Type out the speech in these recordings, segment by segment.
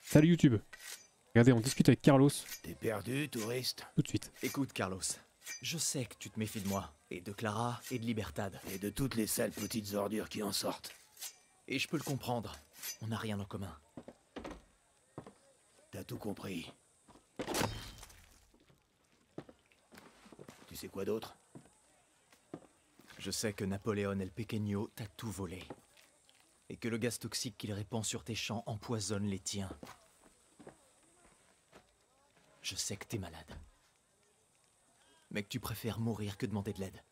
Salut YouTube. Regardez, on discute avec Carlos T'es perdu, touriste? tout de suite. Écoute, Carlos, je sais que tu te méfies de moi, et de Clara, et de Libertad. Et de toutes les sales petites ordures qui en sortent. Et je peux le comprendre, on n'a rien en commun. T'as tout compris. Tu sais quoi d'autre? Je sais que Napoléon El Pequeño t'a tout volé. Et que le gaz toxique qu'il répand sur tes champs empoisonne les tiens. Je sais que t'es malade. Mais que tu préfères mourir que demander de l'aide.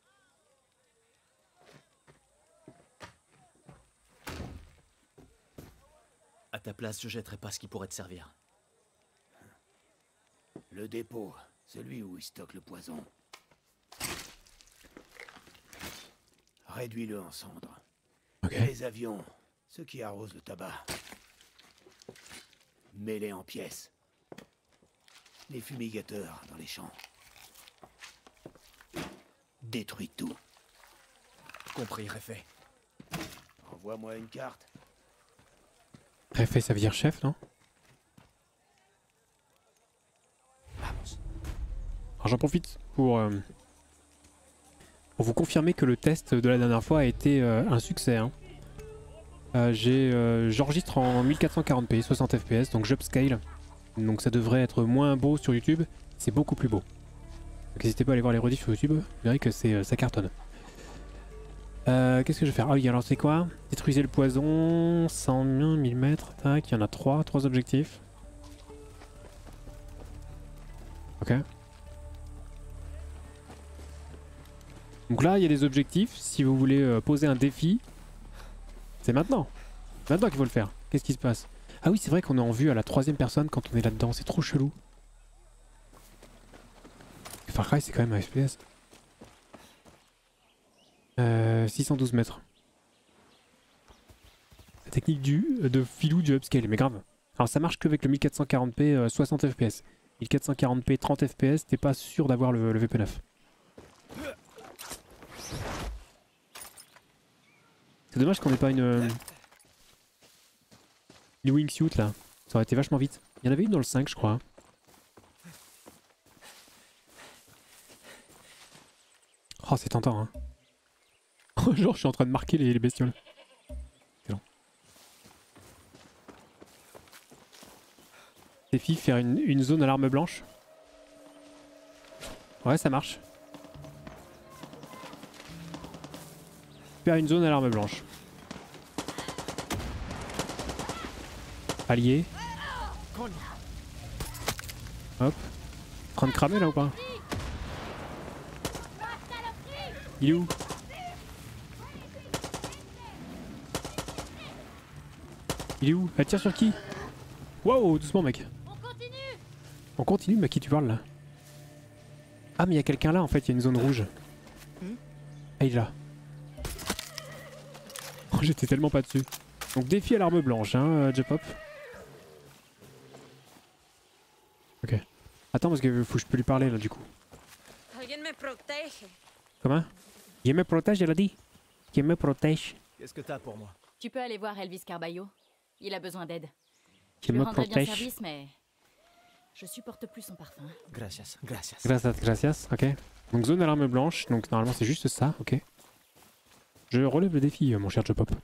À ta place, je jetterai pas ce qui pourrait te servir. Le dépôt, celui où il stocke le poison. Réduis-le en cendres. Ok. Et les avions, ceux qui arrosent le tabac. Mets-les en pièces. Les fumigateurs dans les champs. Détruis tout. Compris, Réfé. Envoie-moi une carte. Préfet, ça veut dire chef, non? Alors j'en profite pour vous confirmer que le test de la dernière fois a été un succès. Hein. J'enregistre en 1440p, 60 fps, donc j'upscale. Donc ça devrait être moins beau sur YouTube, c'est beaucoup plus beau. Donc n'hésitez pas à aller voir les rediffs sur YouTube, vous verrez que ça cartonne. Qu'est-ce que je vais faire? Ah oui, alors c'est quoi? Détruisez le poison, 100 1000 mètres, tac, il y en a 3 objectifs. Ok. Donc là, il y a des objectifs, si vous voulez poser un défi, c'est maintenant. Maintenant qu'il faut le faire. Qu'est-ce qui se passe? Ah oui, c'est vrai qu'on est en vue à la 3ème personne quand on est là-dedans, c'est trop chelou. Far Cry, c'est quand même un FPS. 612 mètres. La technique de filou du upscale, mais grave. Alors ça marche qu'avec le 1440p 60 fps. 1440p 30 fps, t'es pas sûr d'avoir le VP9. C'est dommage qu'on ait pas une wingsuit là. Ça aurait été vachement vite. Il y en avait une dans le 5 je crois. Hein. Oh c'est tentant hein. Genre je suis en train de marquer les bestioles. Excellent. Défi faire une zone à l'arme blanche. Ouais ça marche. Faire une zone à l'arme blanche. Allié. Hop. En train de cramer là ou pas? Il est où? Il est où? Elle tire sur qui? Wow, doucement mec. On continue mais à qui tu parles là? Ah mais il y a quelqu'un là en fait, il y a une zone rouge. Ah il est là. Oh, j'étais tellement pas dessus. Donc défi à l'arme blanche hein, J-Pop. Ok. Attends parce que faut que je peux lui parler là du coup. Comment? Je me protège, elle a dit. Je me protège. Qu'est-ce que t'as pour moi? Tu peux aller voir Elvis Carballo. Il a besoin d'aide. Je Je lui me rendrai bien protège. service, mais je supporte plus son parfum. Gracias, gracias. Gracias, ok. Donc zone à l'arme blanche, donc normalement c'est juste ça, ok. Je relève le défi mon cher J-Pop.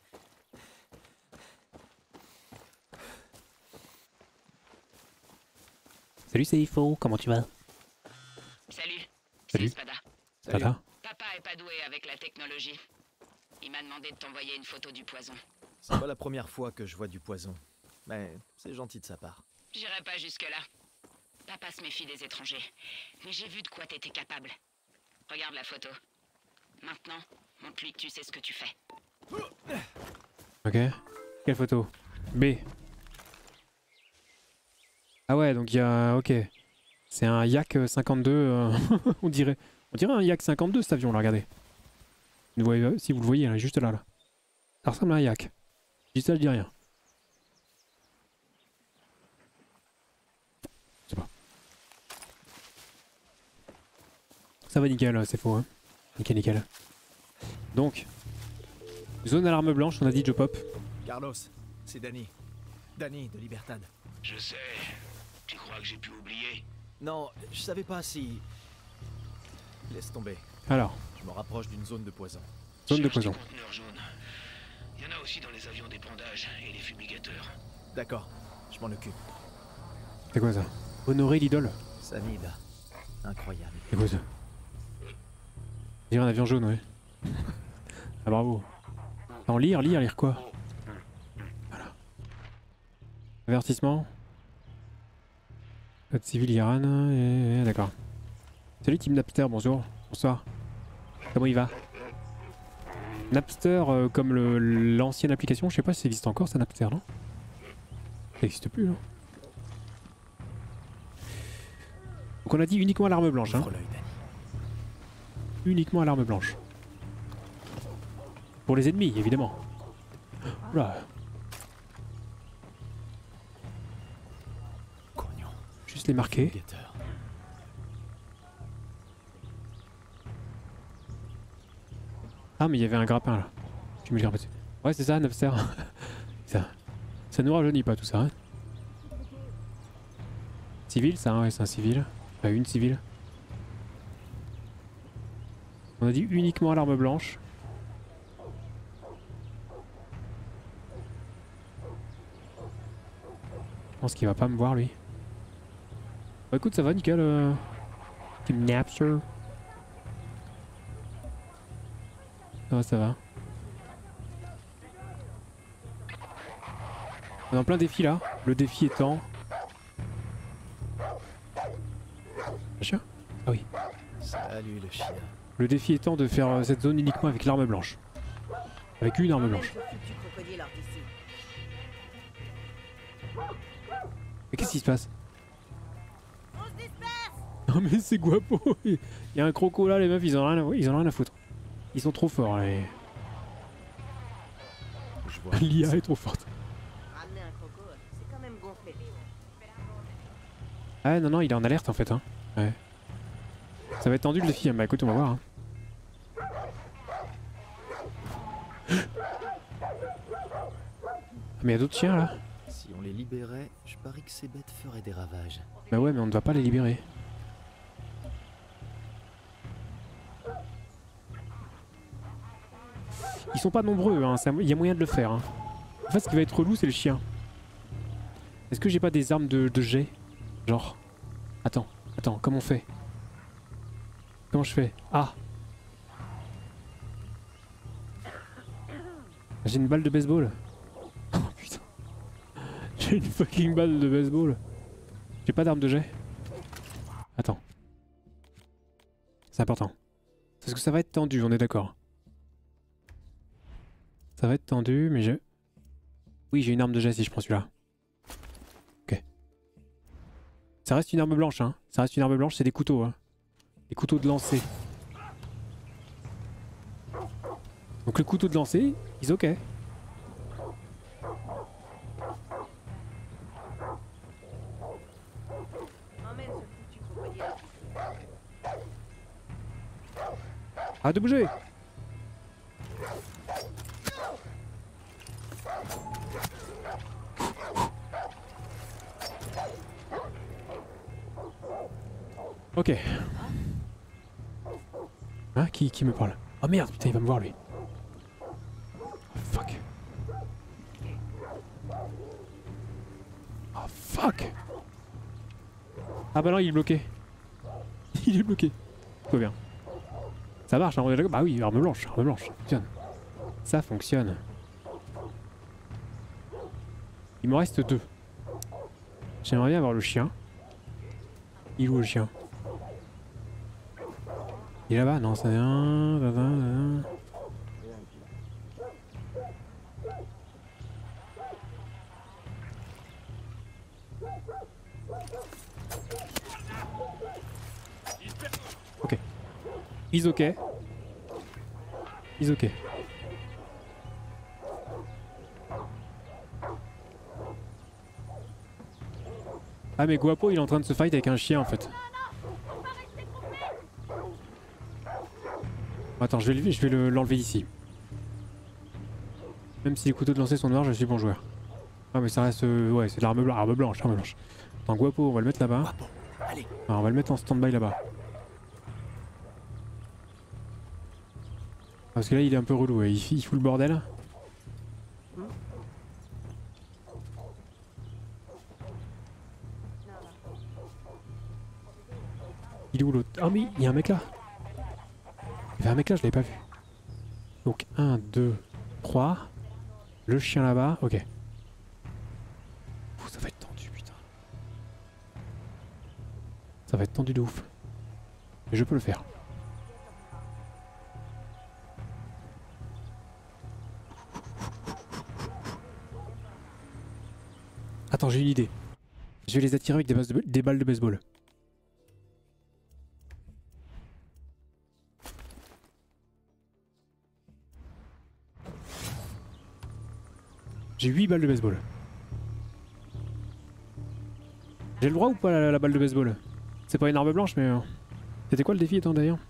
Salut c'est Ifo, comment tu vas? Salut, Salut. c'est Spada. Tata. Papa est pas doué avec la technologie. Il m'a demandé de t'envoyer une photo du poison. C'est pas la première fois que je vois du poison. Mais c'est gentil de sa part. J'irai pas jusque-là. Papa se méfie des étrangers. Mais j'ai vu de quoi t'étais capable. Regarde la photo. Maintenant, montre-lui que tu sais ce que tu fais. Ok. Quelle photo? B. Ah ouais, donc il y a... Ok. C'est un Yak 52... on dirait un Yak 52 cet avion là, regardez. Vous voyez, si vous le voyez, là, juste là, là. Ça ressemble à un Yak. Je dis ça, je dis rien. Je sais pas. Ça va nickel, c'est faux, hein. Nickel, nickel. Donc, zone à l'arme blanche, on a dit J-Pop. Carlos, c'est Danny. Danny de Libertad. Je sais. Tu crois que j'ai pu oublier? Non, je savais pas si... Laisse tomber. Alors, Je me rapproche d'une zone de poison. zone de Cherche poison. des conteneurs jaunes. Il y en a aussi dans les avions d'épandage et les fumigateurs. D'accord, je m'en occupe. C'est quoi ça? Honorer l'idole. Sanida. Incroyable. C'est quoi ça? Il y a un avion jaune, ouais. Ah bravo. En lire quoi? Voilà. Avertissement. Code civil Iran, et... d'accord. Salut Team Napster, bonjour. Bonsoir. Comment il va? Napster, comme l'ancienne application, je sais pas si ça existe encore, ça Napster, non? Ça n'existe plus, non? Donc on a dit uniquement à l'arme blanche, hein? Ouvre l'œil, Danny. Uniquement à l'arme blanche. Pour les ennemis, évidemment. Oula, Cognon. juste les marquer. Fumigateur. Ah mais il y avait un grappin là. Tu mets le grappin dessus. Ouais c'est ça, Napster. ça nous rajeunit pas tout ça. Hein. Civil ça, ouais c'est un civil. Enfin une civile. On a dit uniquement à l'arme blanche. Je pense qu'il va pas me voir lui. Bah écoute ça va nickel. Team Napster. Ça va. On est en plein défi là. Le défi étant... Un chien? Ah oui. Salut le chien. Le défi étant de faire cette zone uniquement avec l'arme blanche. Avec une arme blanche. Mais qu'est-ce qui se passe? Non mais c'est guapo. Il y a un croco là, les meufs ils en ont rien à foutre. Ils sont trop forts là. Je vois. L'IA est trop forte. Ramener un croco, c'est quand même gonflé. Ah non il est en alerte en fait hein. Ouais. Ça va être tendu le défi, hein. Bah écoute on va voir hein. Ah, mais il y a d'autres chiens là. Si on les libérait, je parie que ces bêtes feraient des ravages. Bah ouais mais on ne va pas les libérer. Ils sont pas nombreux hein, il y a moyen de le faire hein. En fait ce qui va être relou c'est le chien. Est-ce que j'ai pas des armes de jet? Genre... Attends, comment on fait? Comment je fais? Ah! J'ai une balle de baseball. Oh putain. J'ai une fucking balle de baseball. J'ai pas d'arme de jet. Attends. C'est important. Parce que ça va être tendu, on est d'accord. Ça va être tendu, mais je... Oui, j'ai une arme de jet si je prends celui-là. Ok. Ça reste une arme blanche, hein. Ça reste une arme blanche, c'est des couteaux, hein. Des couteaux de lancer. Donc le couteau de lancer, ils ok. Emmène ce foutu crocodile. Arrête de bouger! Ok. Hein, qui me parle? Oh merde, putain, il va me voir lui. Oh, fuck. Oh fuck! Ah bah non, il est bloqué. Il est bloqué. Tout va bien. Ça marche, hein, on est d'accord? Bah oui, arme blanche, ça fonctionne. Ça fonctionne. Il me reste 2. J'aimerais bien avoir le chien. Il est où le chien? Il est là-bas? Non, c'est un... Ok. He's ok. He's ok. Ah mais Guapo il est en train de se fight avec un chien en fait. Attends, je vais l'enlever d'ici. Même si les couteaux de lancer sont noirs, je suis bon joueur. Ah mais ça reste... ouais, c'est de l'arme blanche, arme blanche, arme blanche. Attends, Guapo, on va le mettre là-bas. Guapo, allez. Alors, on va le mettre en stand-by là-bas. Parce que là, il est un peu relou, ouais. Il fout le bordel. Il est où l'autre? Ah mais il y a un mec là. Il y avait un mec là, je l'avais pas vu. Donc 1, 2, 3. Le chien là-bas, ok. Ouh, ça va être tendu, putain. Ça va être tendu de ouf. Mais je peux le faire. Attends, j'ai une idée. Je vais les attirer avec des balles de baseball. J'ai 8 balles de baseball. J'ai le droit ou pas la balle de baseball? C'est pas une arme blanche mais... C'était quoi le défi attends d'ailleurs?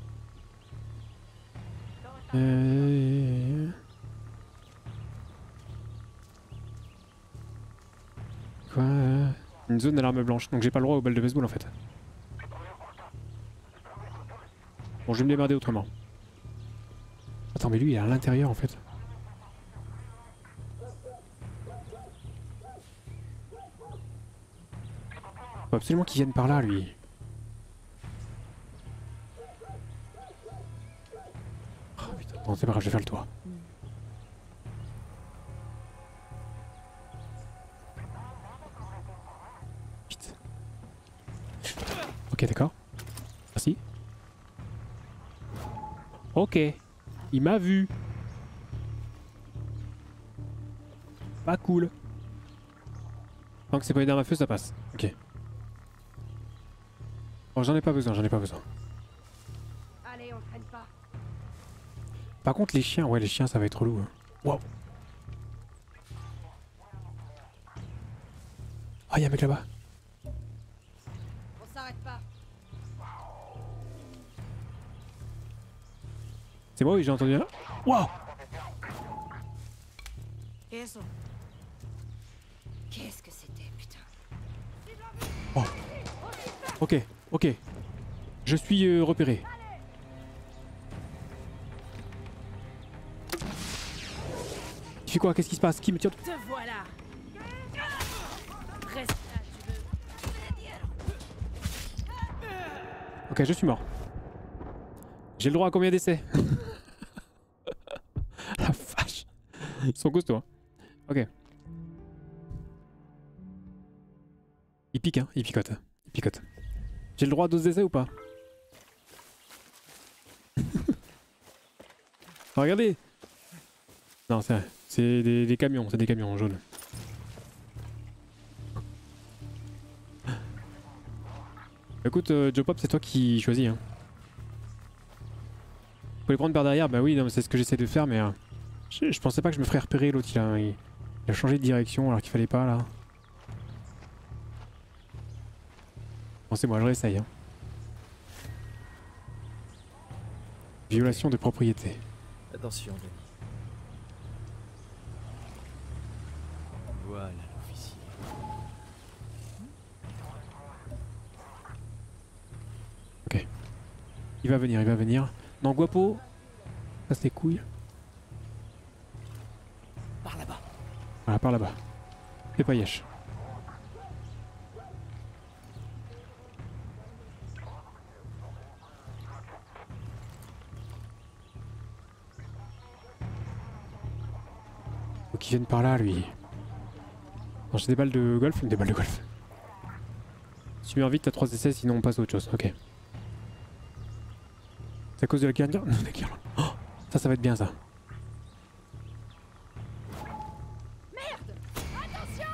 Quoi? Une zone à l'arme blanche, donc j'ai pas le droit aux balles de baseball en fait. Bon, je vais me démerder autrement. Attends, mais lui il est à l'intérieur en fait. Faut absolument qu'il vienne par là lui. Oh putain, bon c'est pas grave, je vais faire le tour. Vite. Ok, d'accord. Merci. Ok. Il m'a vu. Pas cool. Tant que c'est pas une arme à feu, ça passe. Ok. Bon, j'en ai pas besoin, j'en ai pas besoin. Allez, on traîne pas. Par contre, les chiens, ouais, les chiens, ça va être relou. Hein. Wow. Ah, y'a un mec là-bas. On s'arrête pas. C'est moi, oui, j'ai entendu là. Wow. Eso. Qu'est-ce que c'était, putain? Oh. Ok, ok. Je suis repéré. Il fait quoi? Qu'est-ce qui se passe? Qui me tire? Te voilà. Reste là, tu veux. Ok, je suis mort. J'ai le droit à combien d'essais? La vache. Ils sont costauds, hein. Ok. Il pique, hein. Il picote. Il picote. J'ai le droit à 12 essais ou pas? Regardez. Non, c'est des camions. C'est des camions jaunes. Écoute, Joe Pop, c'est toi qui choisis, hein. Faut les prendre par derrière, bah oui, c'est ce que j'essaie de faire, mais je pensais pas que je me ferais repérer. L'autre, il a changé de direction alors qu'il fallait pas, là. Bon, c'est moi, je réessaye. Hein. Violation de propriété. Attention, Denis. Voilà l'officier. Ok. Il va venir, il va venir. Non, Guapo. Ça, c'est couilles. Par là-bas. Voilà, par là-bas. Fais pas yesh. Faut qu'il vienne par là, lui. Non, j'ai des balles de golf, des balles de golf. Si tu meurs vite, t'as 3 essais, sinon on passe à autre chose. Ok. C'est à cause de la guirlande? Non, la guirlande. Oh, ça va être bien ça. Merde! Attention!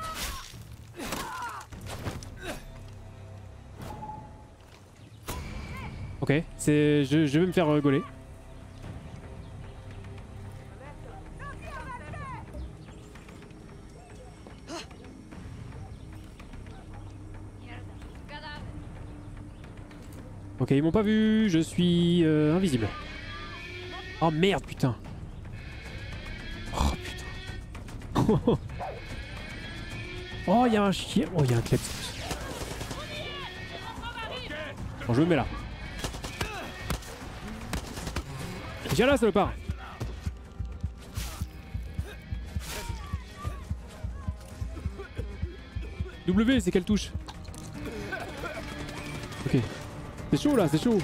Ok, je vais me faire rigoler. Ok, ils m'ont pas vu, je suis invisible. Oh merde, putain. Oh putain. Oh, il y a un chien. Oh, il y a un kleps. Bon, je me mets là. Viens là, salopard. W, c'est quelle touche? Ok. C'est chaud là, c'est chaud.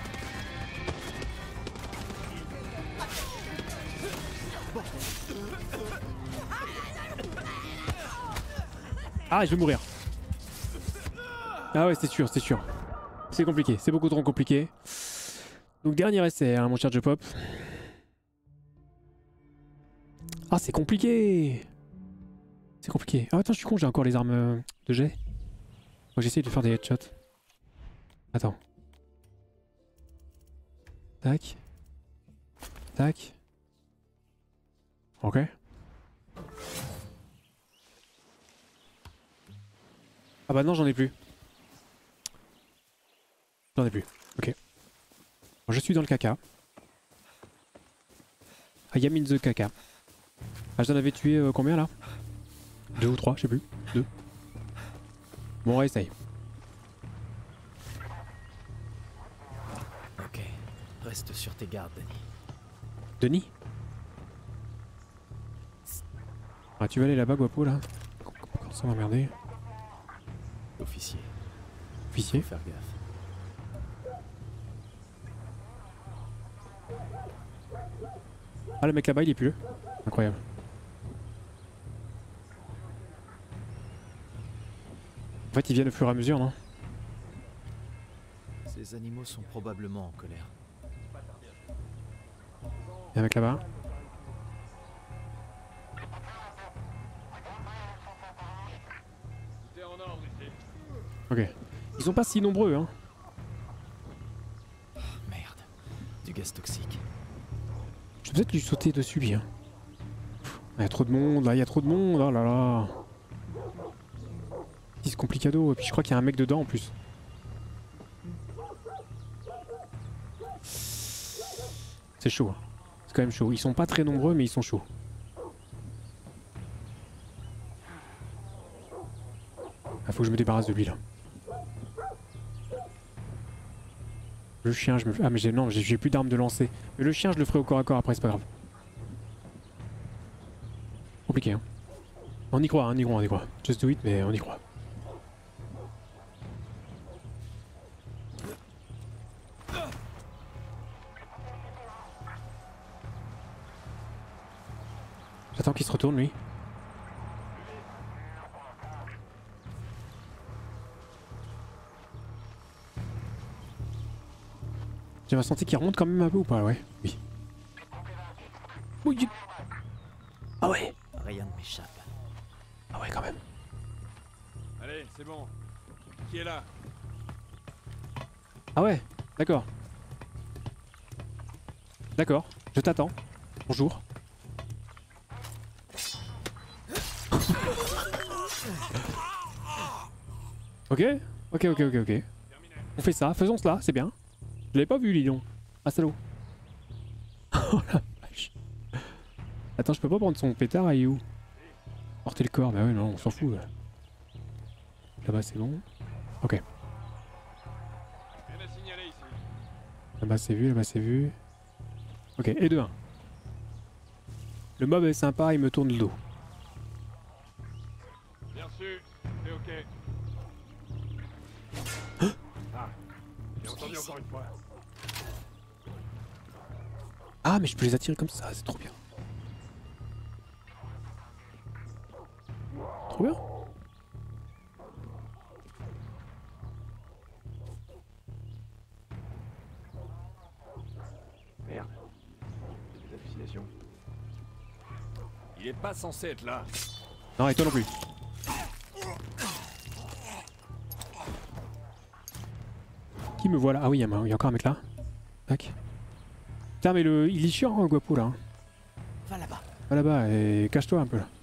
Ah, je vais mourir. Ah ouais, c'est sûr, c'est sûr. C'est compliqué, c'est beaucoup trop compliqué. Donc dernier essai, hein, mon cher J-Pop. Ah, c'est compliqué. C'est compliqué. Ah attends, je suis con, j'ai encore les armes de jet. Faut que j'essaye de faire des headshots. Attends. Tac. Tac. Ok. Ah bah non, j'en ai plus. J'en ai plus. Ok. Bon, je suis dans le caca. I am in the caca. Ah, j'en avais tué combien là? 2 ou 3, je sais plus. 2. Bon, on réessaye. Ok. Reste sur tes gardes, Denis. Denis? Ah, tu vas aller là-bas, Guapo, là? Comment ça m'emmerder? Officier. Officier? Faut faire gaffe. Ah, le mec là-bas, il est plus là. Incroyable. En fait, ils viennent au fur et à mesure, non? Ces animaux sont probablement en colère. Il y a un mec là-bas. Ok. Ils sont pas si nombreux, hein. Merde. Du gaz toxique. Je vais peut-être lui sauter dessus, lui. Hein. Il y a trop de monde, là, il y a trop de monde. Oh là là. C'est complicado. Et puis je crois qu'il y a un mec dedans en plus. C'est chaud. Hein. C'est quand même chaud. Ils sont pas très nombreux, mais ils sont chauds. Ah, faut que je me débarrasse de lui, là. Le chien, je me... Ah mais non, j'ai plus d'armes de lancer. Mais le chien, je le ferai au corps à corps après, c'est pas grave. Compliqué, hein. On y croit, hein, on y croit, on y croit. Just do it, mais on y croit. J'attends qu'il se retourne, lui. J'ai senti qu'il remonte quand même un peu ou pas, ouais. Oui. Oui. Ah ouais. Rien ne m'échappe. Ah ouais, quand même. Allez, c'est bon. Qui est là? Ah ouais, d'accord. D'accord, je t'attends. Bonjour. Ok, ok. On fait ça, faisons cela, c'est bien. Je l'avais pas vu, Lilion. Ah, salaud. Oh la vache. Attends, je peux pas prendre son pétard, il est où? Porter le corps, bah ouais, non, on s'en fout. Là-bas, c'est bon. Ok. Rien à signaler ici. Là-bas, c'est vu, là-bas, c'est vu. Ok, et 2-1. Le mob est sympa, il me tourne le dos. Bien reçu. C'est ok. Ah. J'ai entendu encore une fois. Ah, mais je peux les attirer comme ça, c'est trop bien. Trop bien. Merde. C'est des hallucinations. Il est pas censé être là. Non, et toi non plus. Qui me voit là? Ah oui, il y a encore un mec là. Tac. Putain, mais il est chiant, hein, Guapo là. Hein. Va là-bas. Va là-bas et cache-toi un peu là.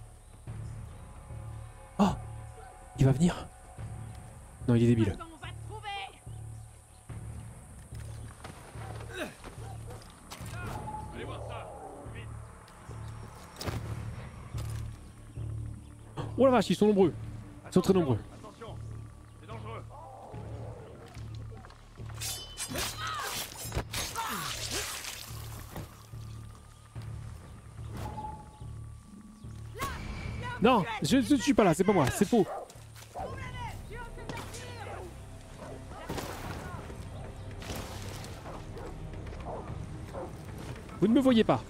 Oh! Il va venir. Non, il est débile. On va te trouver. Allez voir ça. Vite. Oh la vache, ils sont nombreux. Ils sont très nombreux. Attention, c'est dangereux. Non, je ne suis pas là, c'est pas moi, c'est faux. Vous ne me voyez pas.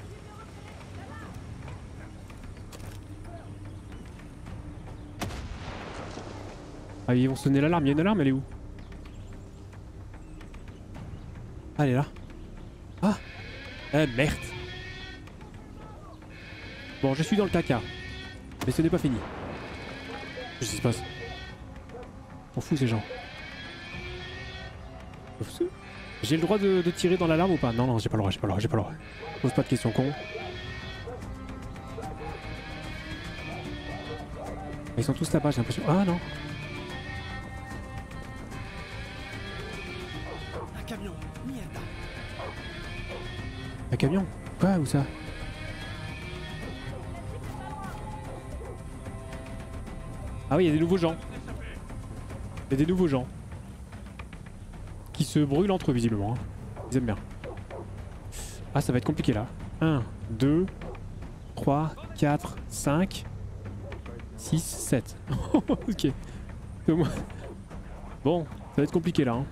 Ah, ils vont sonner l'alarme. Il y a une alarme, elle est où? Ah, elle est là. Ah, merde. Bon, je suis dans le caca. Mais ce n'est pas fini. Qu'est-ce qui se passe? On fout ces gens. J'ai le droit de tirer dans l'alarme ou pas? Non, non, j'ai pas le droit, j'ai pas le droit, j'ai pas le droit. Pose pas de questions con. Ils sont tous là-bas, j'ai l'impression. Ah non. Un camion, mierda. Un camion? Quoi? Où ça? Ah oui, il y a des nouveaux gens. Il y a des nouveaux gens. Qui se brûlent entre eux, visiblement. Ils aiment bien. Ah, ça va être compliqué là. 1, 2, 3, 4, 5, 6, 7. Ok. Bon, ça va être compliqué là. Hein.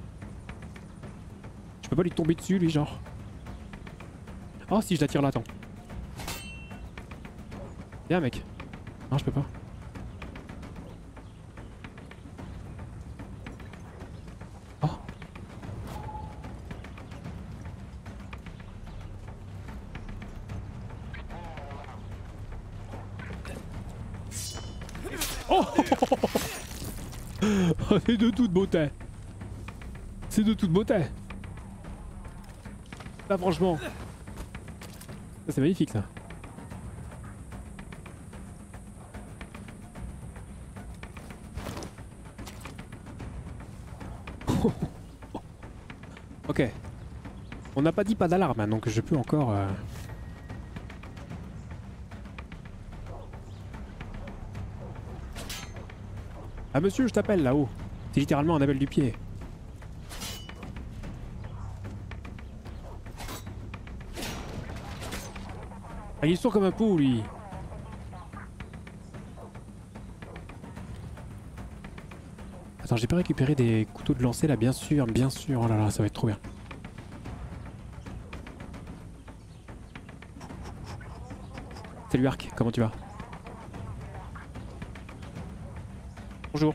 Je peux pas lui tomber dessus, lui, genre. Oh, si je la tire là, attends. Viens, mec. Non, je peux pas. Oh, c'est de toute beauté. C'est de toute beauté. Là franchement. C'est magnifique ça. Ok. On n'a pas dit pas d'alarme hein, donc je peux encore... Ah monsieur, je t'appelle là-haut. C'est littéralement un appel du pied. Ah, il est sourd comme un pot, lui. Attends, j'ai pas récupéré des couteaux de lancer là, bien sûr, bien sûr. Oh là là, ça va être trop bien. Salut Arc, comment tu vas? Bonjour.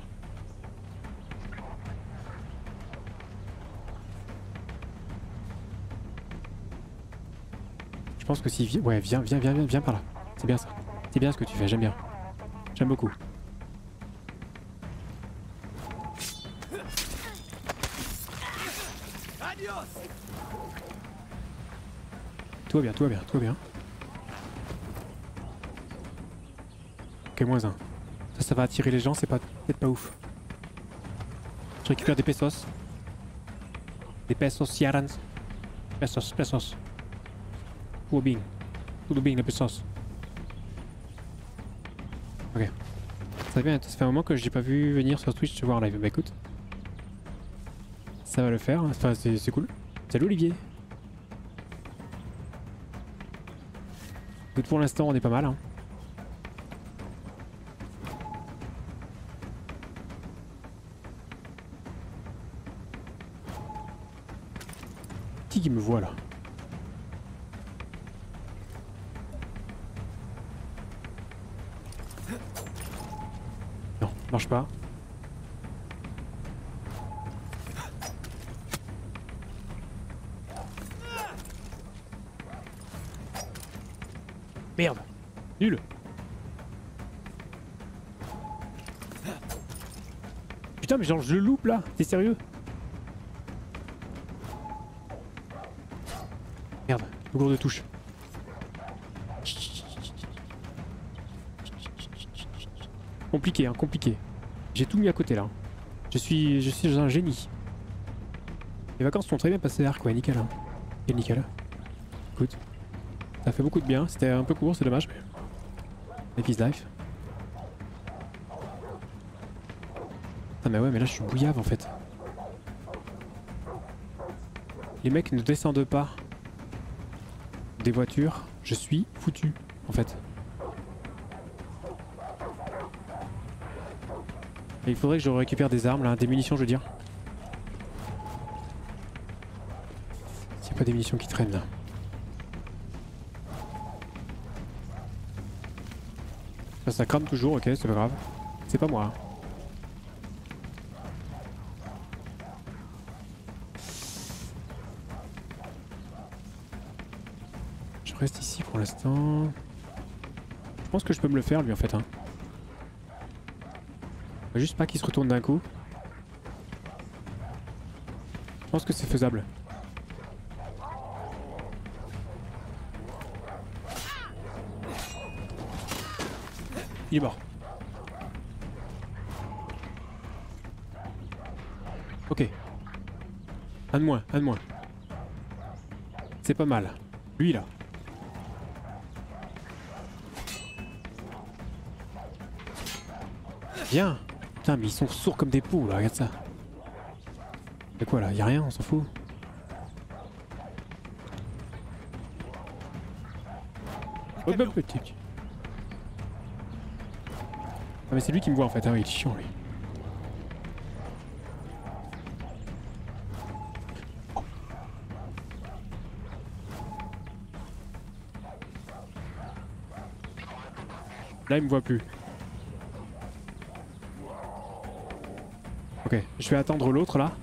Je pense que si... Ouais, viens par là. C'est bien ça. C'est bien ce que tu fais, j'aime bien. J'aime beaucoup. Tout va bien, tout va bien, tout va bien. Ok, -1. Ça va attirer les gens, c'est pas peut-être pas ouf. Je récupère des pesos. Des pesos yarans. Pesos, pesos. Tout bien. Tout bien les pesos. Ok. Ça fait un moment que j'ai pas vu venir sur Twitch te voir en live. Bah écoute. Ça va le faire. Enfin c'est cool. Salut Olivier. Écoute, pour l'instant on est pas mal hein. Qui me voit là? Non, marche pas. Merde, nul. Putain mais genre je le loupe là, t'es sérieux? Merde, le gros de touche. Compliqué, hein, compliqué. J'ai tout mis à côté là. Je suis un génie. Les vacances sont très bien passées, Arc, ouais, nickel. Hein. Et nickel. Écoute, ça fait beaucoup de bien. C'était un peu court, c'est dommage, mais... Life is life. Ah mais ouais, mais là je suis bouillave en fait. Les mecs ne descendent pas des voitures, je suis foutu en fait. Et il faudrait que je récupère des armes là, des munitions je veux dire. S'il n'y a pas des munitions qui traînent là. Ça crame toujours, ok, c'est pas grave. C'est pas moi. Hein. Je reste ici pour l'instant. Je pense que je peux me le faire lui en fait. Hein. Juste pas qu'il se retourne d'un coup. Je pense que c'est faisable. Il est mort. Ok. Un de moins, un de moins. C'est pas mal. Lui là. Viens. Putain mais ils sont sourds comme des poux là, regarde ça. C'est quoi là? Y'a rien, on s'en fout. Hop hop petit. Ah mais c'est lui qui me voit en fait, ah oui il est chiant lui. Oh. Là il me voit plus. Ok, je vais attendre l'autre là.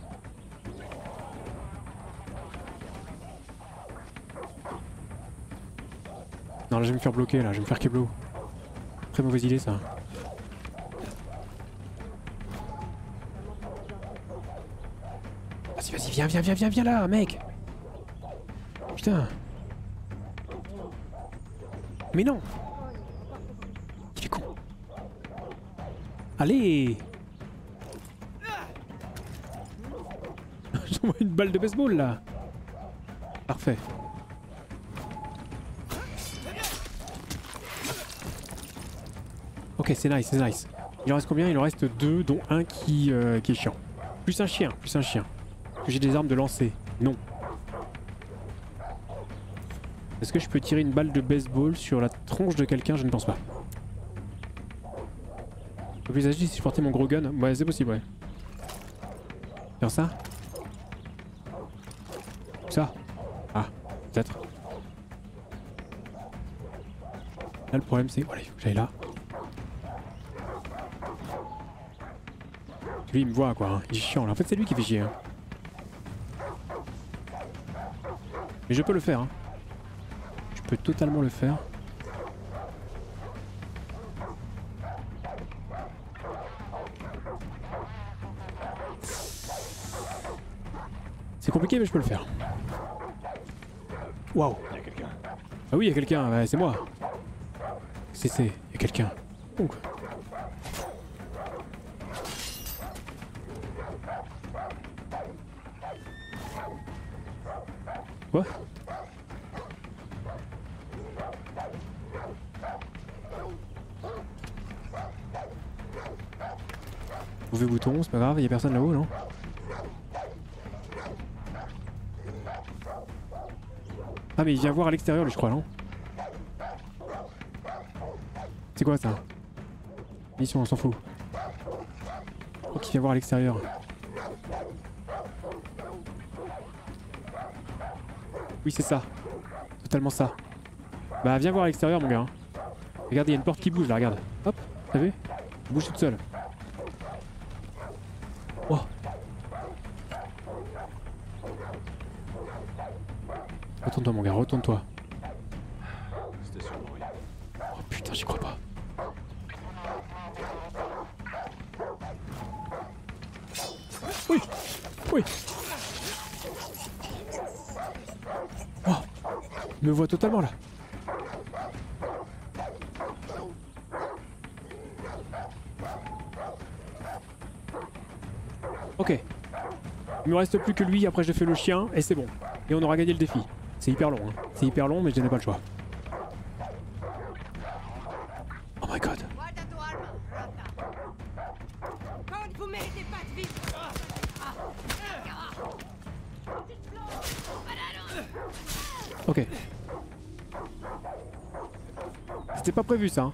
Non là je vais me faire bloquer là, je vais me faire keblo. Très mauvaise idée ça. Vas-y, viens là, mec. Putain. Mais non. Il est con. Allez. J'envoie une balle de baseball là. Parfait. Ok, c'est nice, c'est nice. Il en reste combien? Il en reste 2, dont un qui est chiant. Plus un chien, plus un chien. Que j'ai des armes de lancer? Non. Est-ce que je peux tirer une balle de baseball sur la tronche de quelqu'un? Je ne pense pas. Le plus agile si je portais mon gros gun? Ouais, c'est possible, ouais. Faire ça? Ça? Ah, peut-être. Là, le problème, c'est... Voilà, il faut que j'aille là. Lui, il me voit, quoi. Hein. Il est chiant, là. En fait, c'est lui qui fait chier. Hein. Mais je peux le faire. Hein. Je peux totalement le faire. C'est compliqué mais je peux le faire. Waouh. Ah oui, il y a quelqu'un. Ouais, c'est moi. Il y a quelqu'un. Donc. Quoi? Mauvais bouton, c'est pas grave, il y a personne là-haut, non? Ah mais il vient voir à l'extérieur lui je crois, non? C'est quoi ça? Mission, on s'en fout. Oh, il vient voir à l'extérieur. Oui c'est ça. Totalement ça. Bah viens voir à l'extérieur mon gars. Hein. Regarde, il y a une porte qui bouge là, regarde. Hop, t'as vu? Elle bouge toute seule. Oh. Retourne-toi mon gars, retourne-toi. Oh putain, j'y crois pas. Oui. Oui. Oh. Il me voit totalement là. Ok. Il me reste plus que lui, après je fais le chien et c'est bon. Et on aura gagné le défi. C'est hyper long, hein. C'est hyper long mais je n'ai pas le choix. Oh my god. Guarda tua arma, rata. Quand vous méritez pas Ok. C'était pas prévu ça. Hein.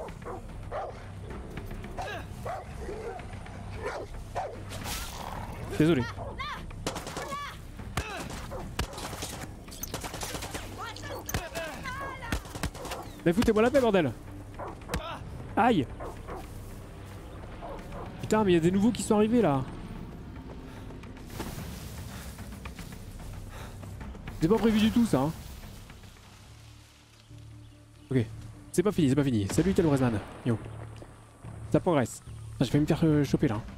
Désolé. Mais foutez-moi la paix, bordel. Aïe. Putain, mais il y a des nouveaux qui sont arrivés là. C'est pas prévu du tout ça. Hein. Ok. C'est pas fini, c'est pas fini. Salut Telbresman. Yo. Ça progresse. Ah, j'ai failli me faire choper là.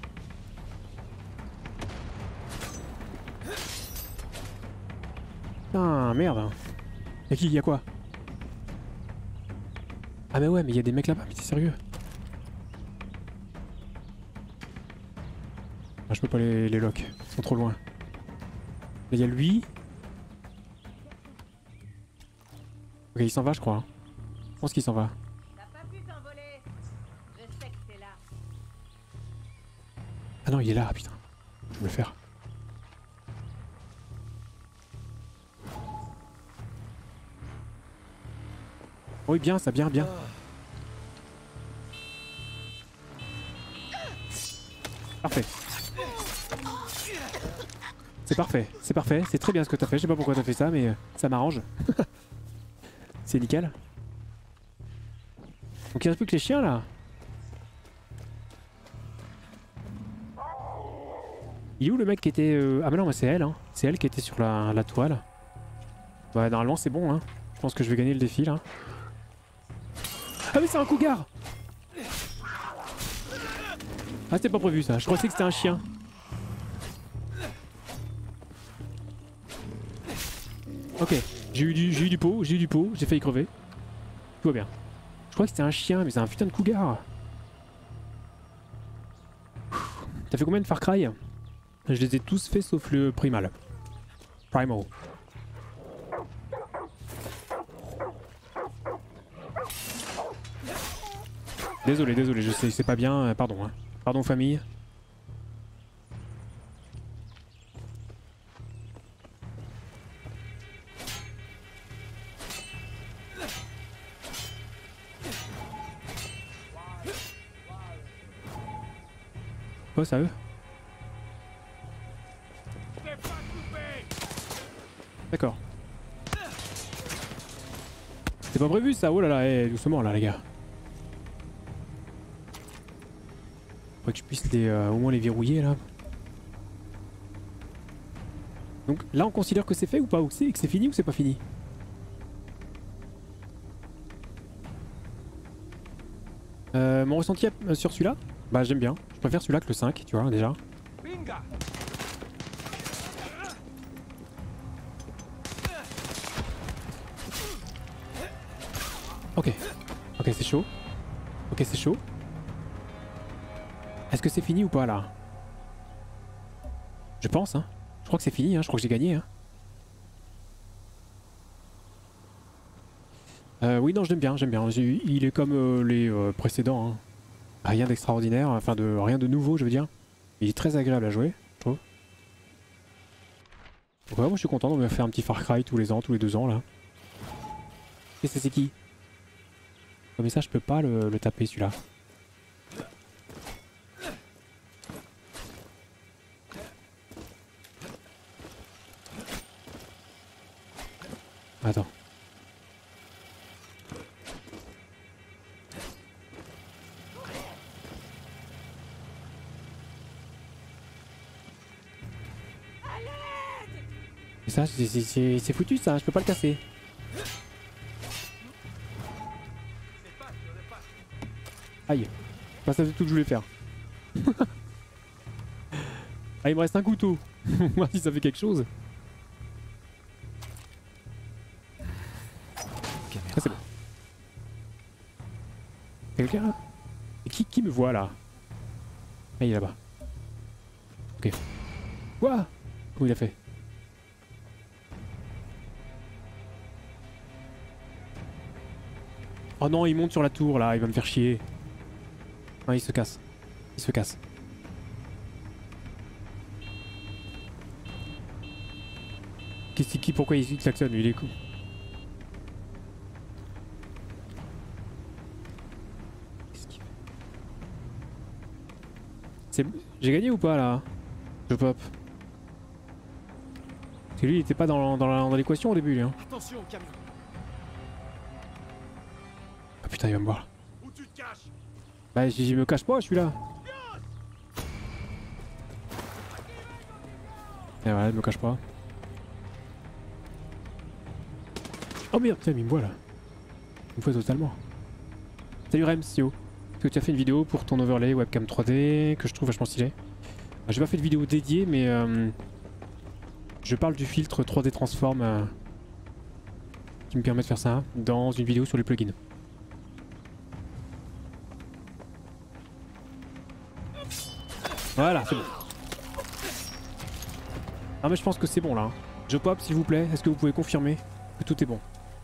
Putain, merde. Y'a qui? Y'a quoi? Ah mais ouais, mais il y a des mecs là-bas, mais t'es sérieux? Ah, je peux pas les lock, ils sont trop loin. Là il y a lui. Ok, il s'en va je crois. Hein. Je pense qu'il s'en va. T'as pas pu t'envoler. Je sais que t'es là. Ah non, il est là, putain. Je vais le faire. Oui, bien, ça, bien, bien. Parfait. C'est parfait, c'est parfait, c'est très bien ce que t'as fait. Je sais pas pourquoi t'as fait ça, mais ça m'arrange. C'est nickel. Donc il reste plus que les chiens là. Il est où le mec qui était... Ah mais non, c'est elle, hein. C'est elle qui était sur la toile. Bah normalement c'est bon, hein. Je pense que je vais gagner le défi là. Ah mais c'est un cougar. Ah c'était pas prévu ça, je croyais que c'était un chien. Ok, j'ai eu du pot, j'ai failli crever. Tout va bien. Je crois que c'était un chien, mais c'est un putain de cougar. T'as fait combien de Far Cry? Je les ai tous faits sauf le primal. Primal. Désolé, je sais, c'est pas bien, pardon. Hein. Pardon famille. Quoi ça eux? D'accord. C'est pas prévu ça, oh là là, hey, doucement là les gars. Faudrait que je puisse au moins les verrouiller là. Donc là on considère que c'est fait ou pas, ou que c'est fini ou c'est pas fini? Mon ressenti sur celui-là? Bah j'aime bien, je préfère celui-là que le 5, tu vois déjà. Ok, ok c'est chaud. Ok c'est chaud. Est-ce que c'est fini ou pas là? Je pense hein. Je crois que c'est fini hein, je crois que j'ai gagné hein. Oui non j'aime bien, il est comme les précédents hein. Rien d'extraordinaire, enfin rien de nouveau je veux dire. Il est très agréable à jouer, je trouve. Donc ouais moi je suis content, on va faire un petit Far Cry tous les ans, tous les 2 ans là. Et c'est qui? Mais ça je peux pas le taper celui-là. Attends. Et ça c'est foutu ça, je peux pas le casser. Aïe, pas ça du tout que je voulais faire. Ah il me reste un couteau. Voir si ça fait quelque chose. Ah c'est bon. Quelqu'un là? Et qui me voit là? Ah il est là-bas. Ok. Quoi? Comment il a fait? Oh non il monte sur la tour là, il va me faire chier. Non il se casse. Il se casse. Pourquoi il klaxonne? Il est cool. J'ai gagné ou pas là? Je pop. Parce que lui il était pas dans l'équation au début lui hein. Attention, camion. Ah putain il va me voir. Où tu te caches? Bah je me cache pas, je suis là. Et voilà, je me cache pas. Oh merde, putain, il me voit là. Il me voit totalement. Salut Remsio. Est-ce que tu as fait une vidéo pour ton overlay webcam 3D que je trouve vachement stylé? J'ai pas fait de vidéo dédiée, mais je parle du filtre 3D Transform qui me permet de faire ça dans une vidéo sur les plugins. Voilà, c'est bon. Ah mais je pense que c'est bon là. Je pop s'il vous plaît, est-ce que vous pouvez confirmer que tout est bon?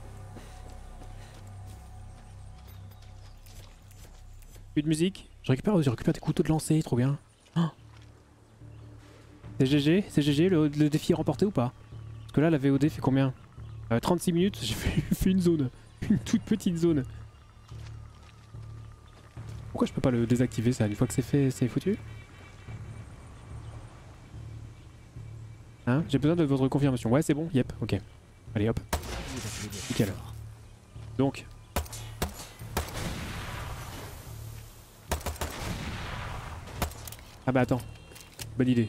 Plus de musique. Je récupère des couteaux de lancer, trop bien. Oh. C'est GG, le défi est remporté ou pas? Parce que là la VOD fait combien? 36 minutes, j'ai fait une zone. Une toute petite zone. Pourquoi je peux pas le désactiver ça? Une fois que c'est fait, c'est foutu? Hein? J'ai besoin de votre confirmation. Ouais c'est bon, yep, ok. Allez hop. Nickel. Donc. Ah bah attends. Bonne idée.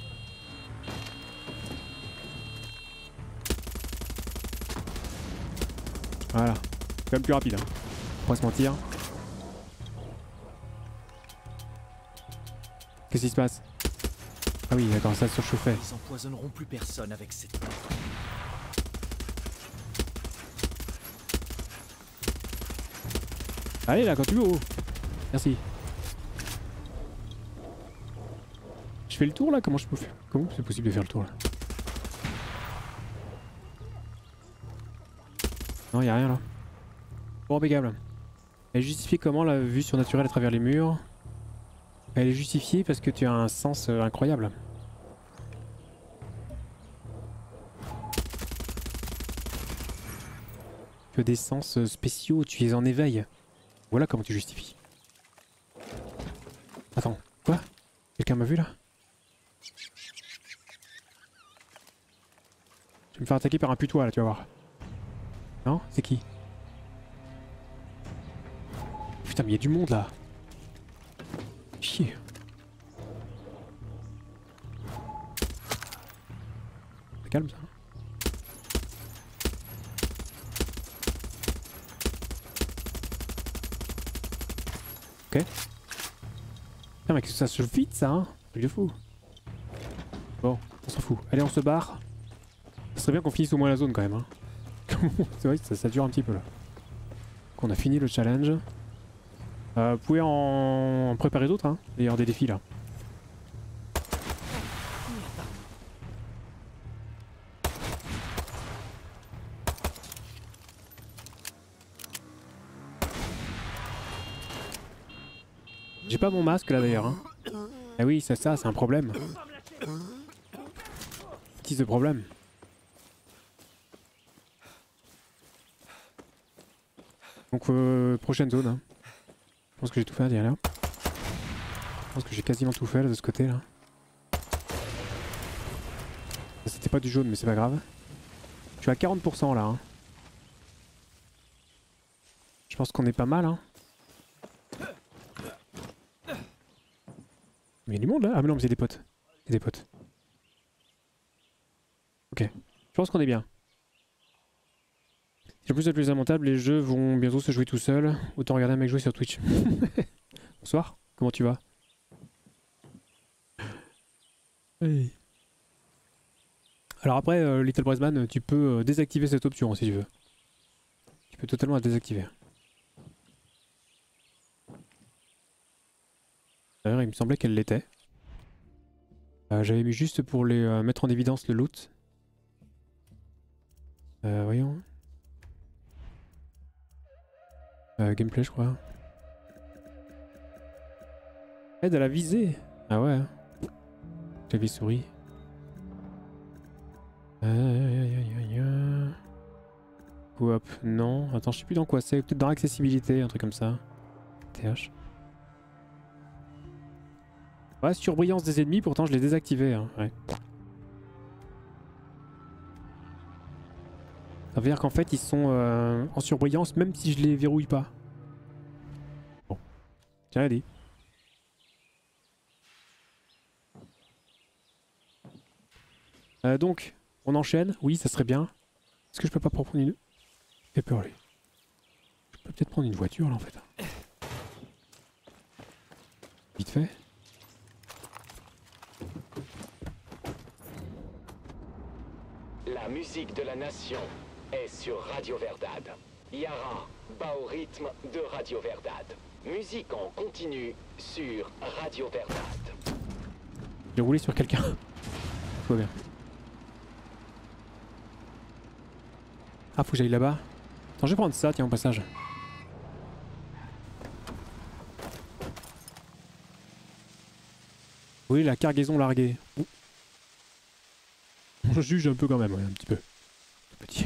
Voilà. C'est quand même plus rapide hein. On va se mentir. Qu'est-ce qui se passe? Ah oui d'accord, ça surchauffait. Ils empoisonneront plus personne avec cette... Allez là quand tu veux. Oh. Merci. Je fais le tour là? Comment je peux faire? Comment c'est possible de faire le tour là? Non y'a rien là. Bon impeccable. Elle est justifiée comment la vue surnaturelle à travers les murs? Elle est justifiée parce que tu as un sens incroyable. Tu as des sens spéciaux, tu es en éveil. Voilà comment tu justifies. Attends, quoi? Quelqu'un m'a vu là? Je vais me faire attaquer par un putois là, tu vas voir. Non? C'est qui? Putain mais il y a du monde là. Chier. C'est calme ça. Ok. Putain mais que ça se vide ça hein. Truc de fou. Bon, on s'en fout. Allez on se barre. Ça serait bien qu'on finisse au moins la zone quand même hein. C'est vrai que ça dure un petit peu là. Qu'on a fini le challenge. Vous pouvez en préparer d'autres hein. D'ailleurs des défis là. J'ai pas mon masque là d'ailleurs hein. Ah oui c'est ça, c'est un problème. Petit ce problème. Donc prochaine zone hein. Je pense que j'ai tout fait à dire là. Je pense que j'ai quasiment tout fait là, de ce côté là. C'était pas du jaune mais c'est pas grave. Je suis à 40% là hein. Je pense qu'on est pas mal hein. Mais il y a du monde là? Ah mais non mais c'est des potes. C'est des potes. Ok. Je pense qu'on est bien. Si en plus c'est plus lamentable, les jeux vont bientôt se jouer tout seuls. Autant regarder un mec jouer sur Twitch. Bonsoir, comment tu vas? Hey. Alors après, Little Brezman, tu peux désactiver cette option si tu veux. Tu peux totalement la désactiver. D'ailleurs, il me semblait qu'elle l'était. J'avais mis juste pour les mettre en évidence le loot. Voyons. Gameplay, je crois. Aide à la visée. Ah ouais. Clavier souris. Coop, non. Attends, je sais plus dans quoi c'est. Peut-être dans l'accessibilité, un truc comme ça. TH. Ouais, surbrillance des ennemis, pourtant je l'ai désactivé. Hein. Ouais. Ça veut dire qu'en fait ils sont en surbrillance même si je les verrouille pas. Bon. J'ai rien dit. Donc, on enchaîne. Oui, ça serait bien. Est-ce que je peux pas prendre une... J'ai peur lui. Je peux peut-être prendre une voiture là en fait. Vite fait. La musique de la nation est sur Radio Verdad. Yara bat au rythme de Radio Verdad. Musique en continu sur Radio Verdad. J'ai roulé sur quelqu'un. Tout va bien. Ah, faut que j'aille là-bas. Attends, je vais prendre ça, tiens, au passage. Oui, la cargaison larguée. Ouh. On juge un peu quand même, ouais, un petit peu. Tout petit.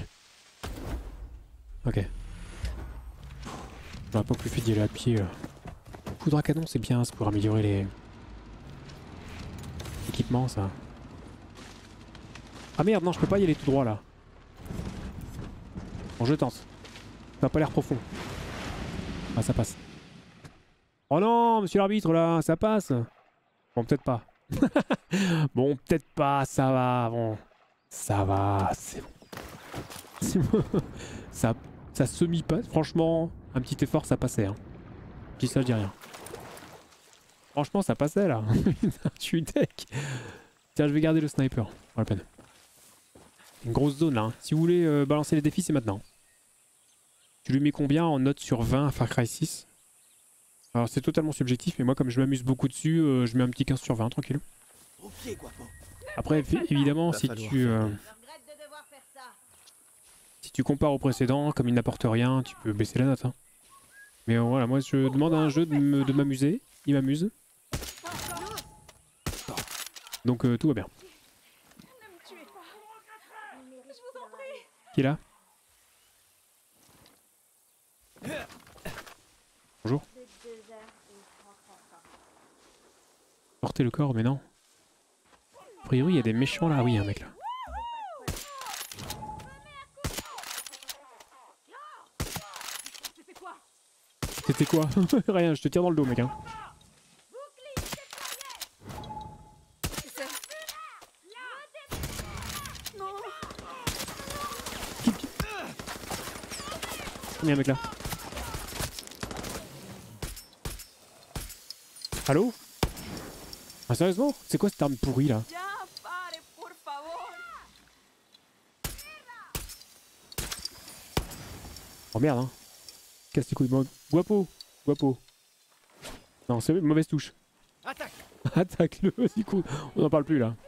Ok. J'aurais pas plus fait d'y aller à pied. Poudre à canon, c'est bien, c'est pour améliorer les... équipements, ça. Ah merde, non, je peux pas y aller tout droit, là. Bon, je tente. Ça n'a pas l'air profond. Ah, ça passe. Oh non, monsieur l'arbitre, là, ça passe. Bon, peut-être pas. Bon, peut-être pas, ça va. Bon, ça va, c'est bon. C'est bon. Ça semi-passe. Franchement, un petit effort, ça passait. Hein. Je dis ça, je dis rien. Franchement, ça passait, là. Je suis tech. Tiens, je vais garder le sniper. Pas la peine. Une grosse zone, là. Hein. Si vous voulez balancer les défis, c'est maintenant. Tu lui mets combien en note sur 20 à Far Cry 6? Alors c'est totalement subjectif, mais moi comme je m'amuse beaucoup dessus, je mets un petit 15 sur 20, tranquille. Après évidemment si tu compares au précédent, comme il n'apporte rien, tu peux baisser la note. Hein. Mais voilà, moi je demande à un jeu de m'amuser, il m'amuse. Donc tout va bien. Qui est là? Bonjour. Porter le corps, mais non. A priori, il y a des méchants là. Oui, un mec là. C'était quoi? Rien, je te tire dans le dos, mec. Hein. Il y a un mec là. Allô? Ah sérieusement? C'est quoi cette arme pourrie là? Oh merde hein. Casse les couilles. Guapo. Guapo. Non, c'est une mauvaise touche. Attaque! Attaque-le, vas-y, cool. On n'en parle plus là.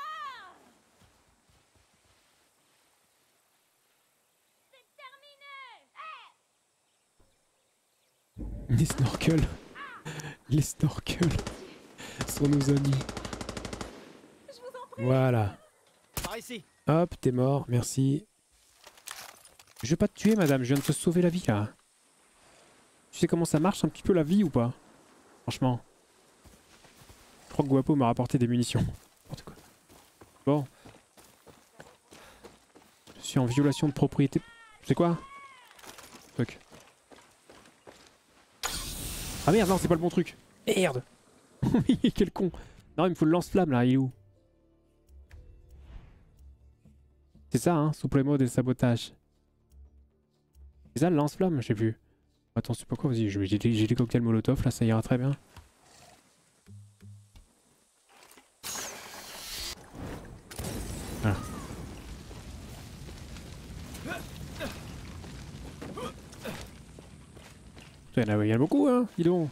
Les snorkels. Les snorkels sont nos amis. Voilà. Par ici. Hop, t'es mort, merci. Je vais pas te tuer, madame, je viens de te sauver la vie là. Tu sais comment ça marche un petit peu la vie ou pas? Franchement. Je crois que Guapo m'a rapporté des munitions. N'importe quoi. Bon. Je suis en violation de propriété. C'est quoi? Fuck. Ah merde, non, c'est pas le bon truc. Merde. Quel con. Non, il me faut le lance-flamme là, il est où? C'est ça, hein, supplément de sabotage. C'est ça le lance-flamme, je sais plus. Attends, c'est pas quoi, vas-y, j'ai des cocktails molotov, là, ça ira très bien. Voilà. Il y en a beaucoup, hein, dis donc.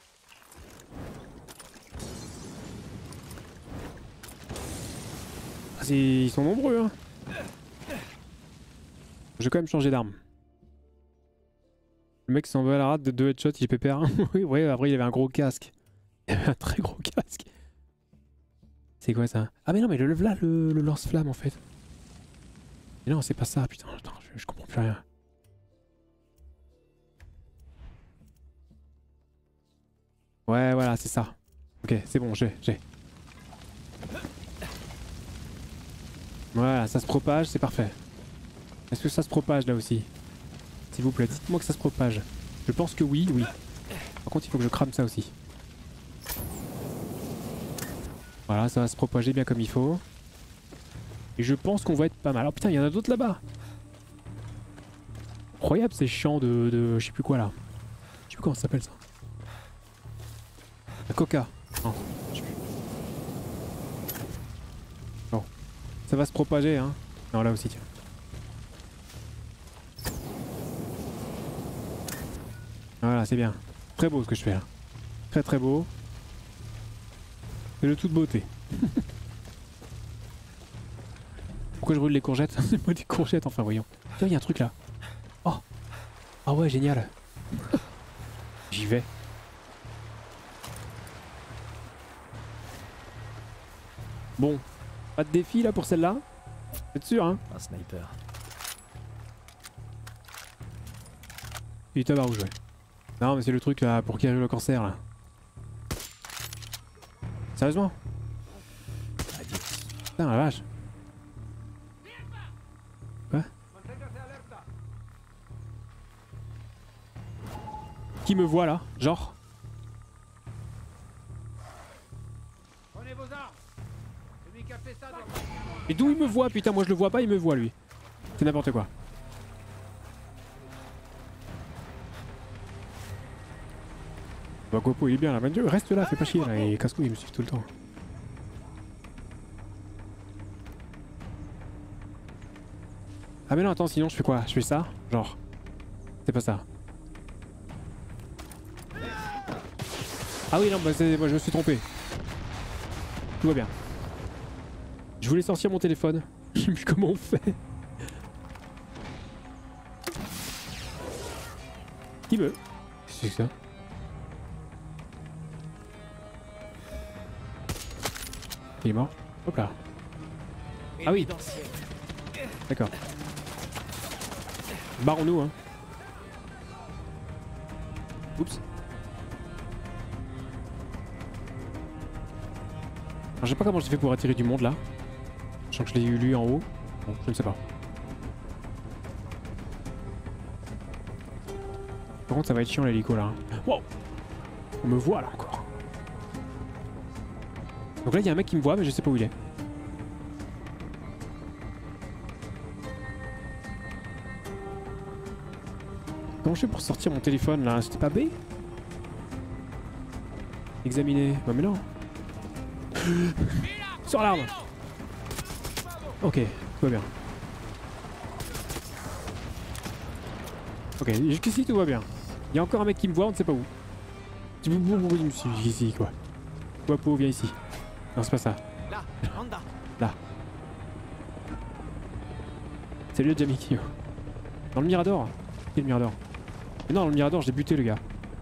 Ah, ils sont nombreux, hein. Je vais quand même changer d'arme. Le mec s'en va à la rate de 2 headshots, il est pépère. Oui, ouais, après il avait un gros casque. Il avait un très gros casque. C'est quoi ça? Ah mais non, mais le là, le lance-flamme en fait. Mais non, c'est pas ça, putain, attends, je comprends plus rien. Ouais, voilà, c'est ça. Ok, c'est bon, j'ai. Voilà, ça se propage, c'est parfait. Est-ce que ça se propage là aussi? S'il vous plaît, dites-moi que ça se propage. Je pense que oui, oui. Par contre, il faut que je crame ça aussi. Voilà, ça va se propager bien comme il faut. Et je pense qu'on va être pas mal. Oh putain, il y en a d'autres là-bas. Incroyable ces champs de je sais plus quoi là. Je sais plus comment ça s'appelle ça. La coca. Non, je sais plus. Bon. Ça va se propager hein. Non, là aussi tiens. Voilà, c'est bien. Très beau ce que je fais là. Très très beau. C'est de toute beauté. Pourquoi je brûle les courgettes? C'est pas des courgettes, enfin voyons. Tiens, il y a un truc là. Oh! Ah ouais, génial. J'y vais. Bon. Pas de défi là pour celle-là? Vous êtes sûr hein? Un sniper. Du tabac rouge, ouais. Non mais c'est le truc là pour guérir le cancer là. Sérieusement? Putain la vache. Quoi? Qui me voit là? Genre? Prenez vos armes. Celui qui a fait ça doit... Et d'où il me voit? Putain moi je le vois pas, il me voit lui. C'est n'importe quoi. Bah Gopo il est bien là, Dieu, reste là, fais pas chier là, et casse-couille il me suit tout le temps. Ah mais non attends, sinon je fais quoi? Je fais ça? Genre. C'est pas ça. Ah oui non bah moi je me suis trompé. Tout va bien. Je voulais sortir mon téléphone. Je sais plus comment on fait. Qui veut? Qu'est-ce que c'est que ça? Il est mort. Hop là. Ah oui. D'accord. Barrons-nous hein. Oups. Alors, je sais pas comment j'ai fait pour attirer du monde là. Je sens que je l'ai eu lui en haut. Bon, je ne sais pas. Par contre ça va être chiant l'hélico là. Wow. On me voit là encore. Donc là il y a un mec qui me voit mais je sais pas où il est. Comment je fais pour sortir mon téléphone là? C'était pas B? Examiner. Bah mais non. Sur l'arme. Ok, tout va bien. Ok, jusqu'ici tout va bien. Il y a encore un mec qui me voit, on ne sait pas où. Je suis ici quoi. Guapo, viens ici. Non, c'est pas ça. Là, Honda. Là. Salut Jamikio. Dans le Mirador. Quel Mirador? Mais non, dans le Mirador, j'ai buté le gars.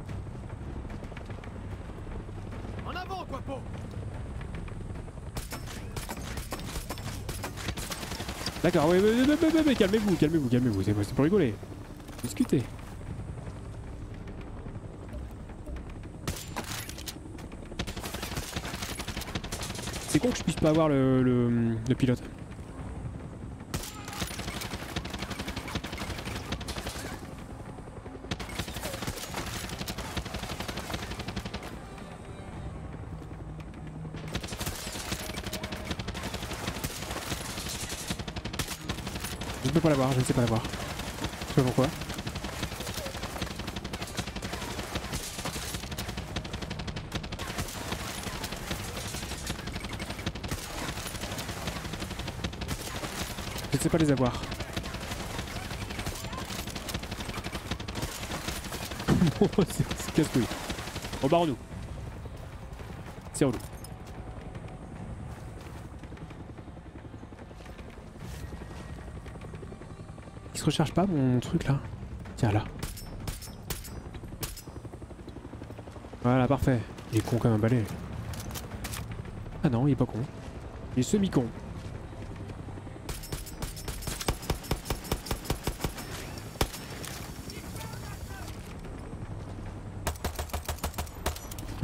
En avant, Guapo. D'accord, ouais, calmez-vous, c'est pour rigoler. Discutez. C'est con que je puisse pas avoir le pilote. Je ne peux pas l'avoir, je ne sais pas l'avoir. Je sais pas pourquoi. Je ne sais pas les avoir. C'est casse-couille. Bon, barre-nous. C'est relou. Il se recharge pas mon truc là? Tiens là. Voilà, parfait. Il est con comme un balai. Ah non, il est pas con. Il est semi-con.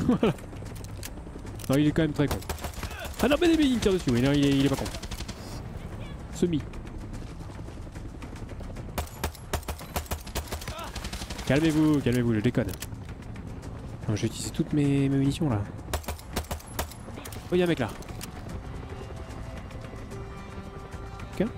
Voilà. Non, il est quand même très con. Ah non, mais il me tire dessus, oui, non, il est pas con. Semi. Calmez-vous, calmez-vous, je déconne. Non, je vais utiliser toutes mes munitions là. Oh, il y a un mec là. Ok.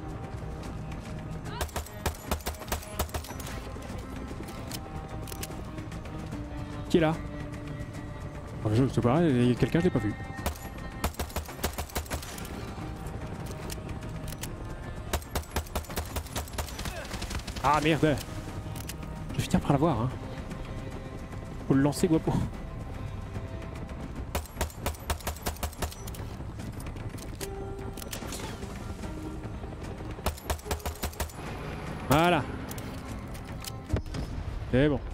Qui est là? Oh, je sais pas, il y a quelqu'un, je l'ai pas vu. Ah merde! Je vais finir par l'avoir, hein. Faut le lancer, guapo. Voilà. C'est bon.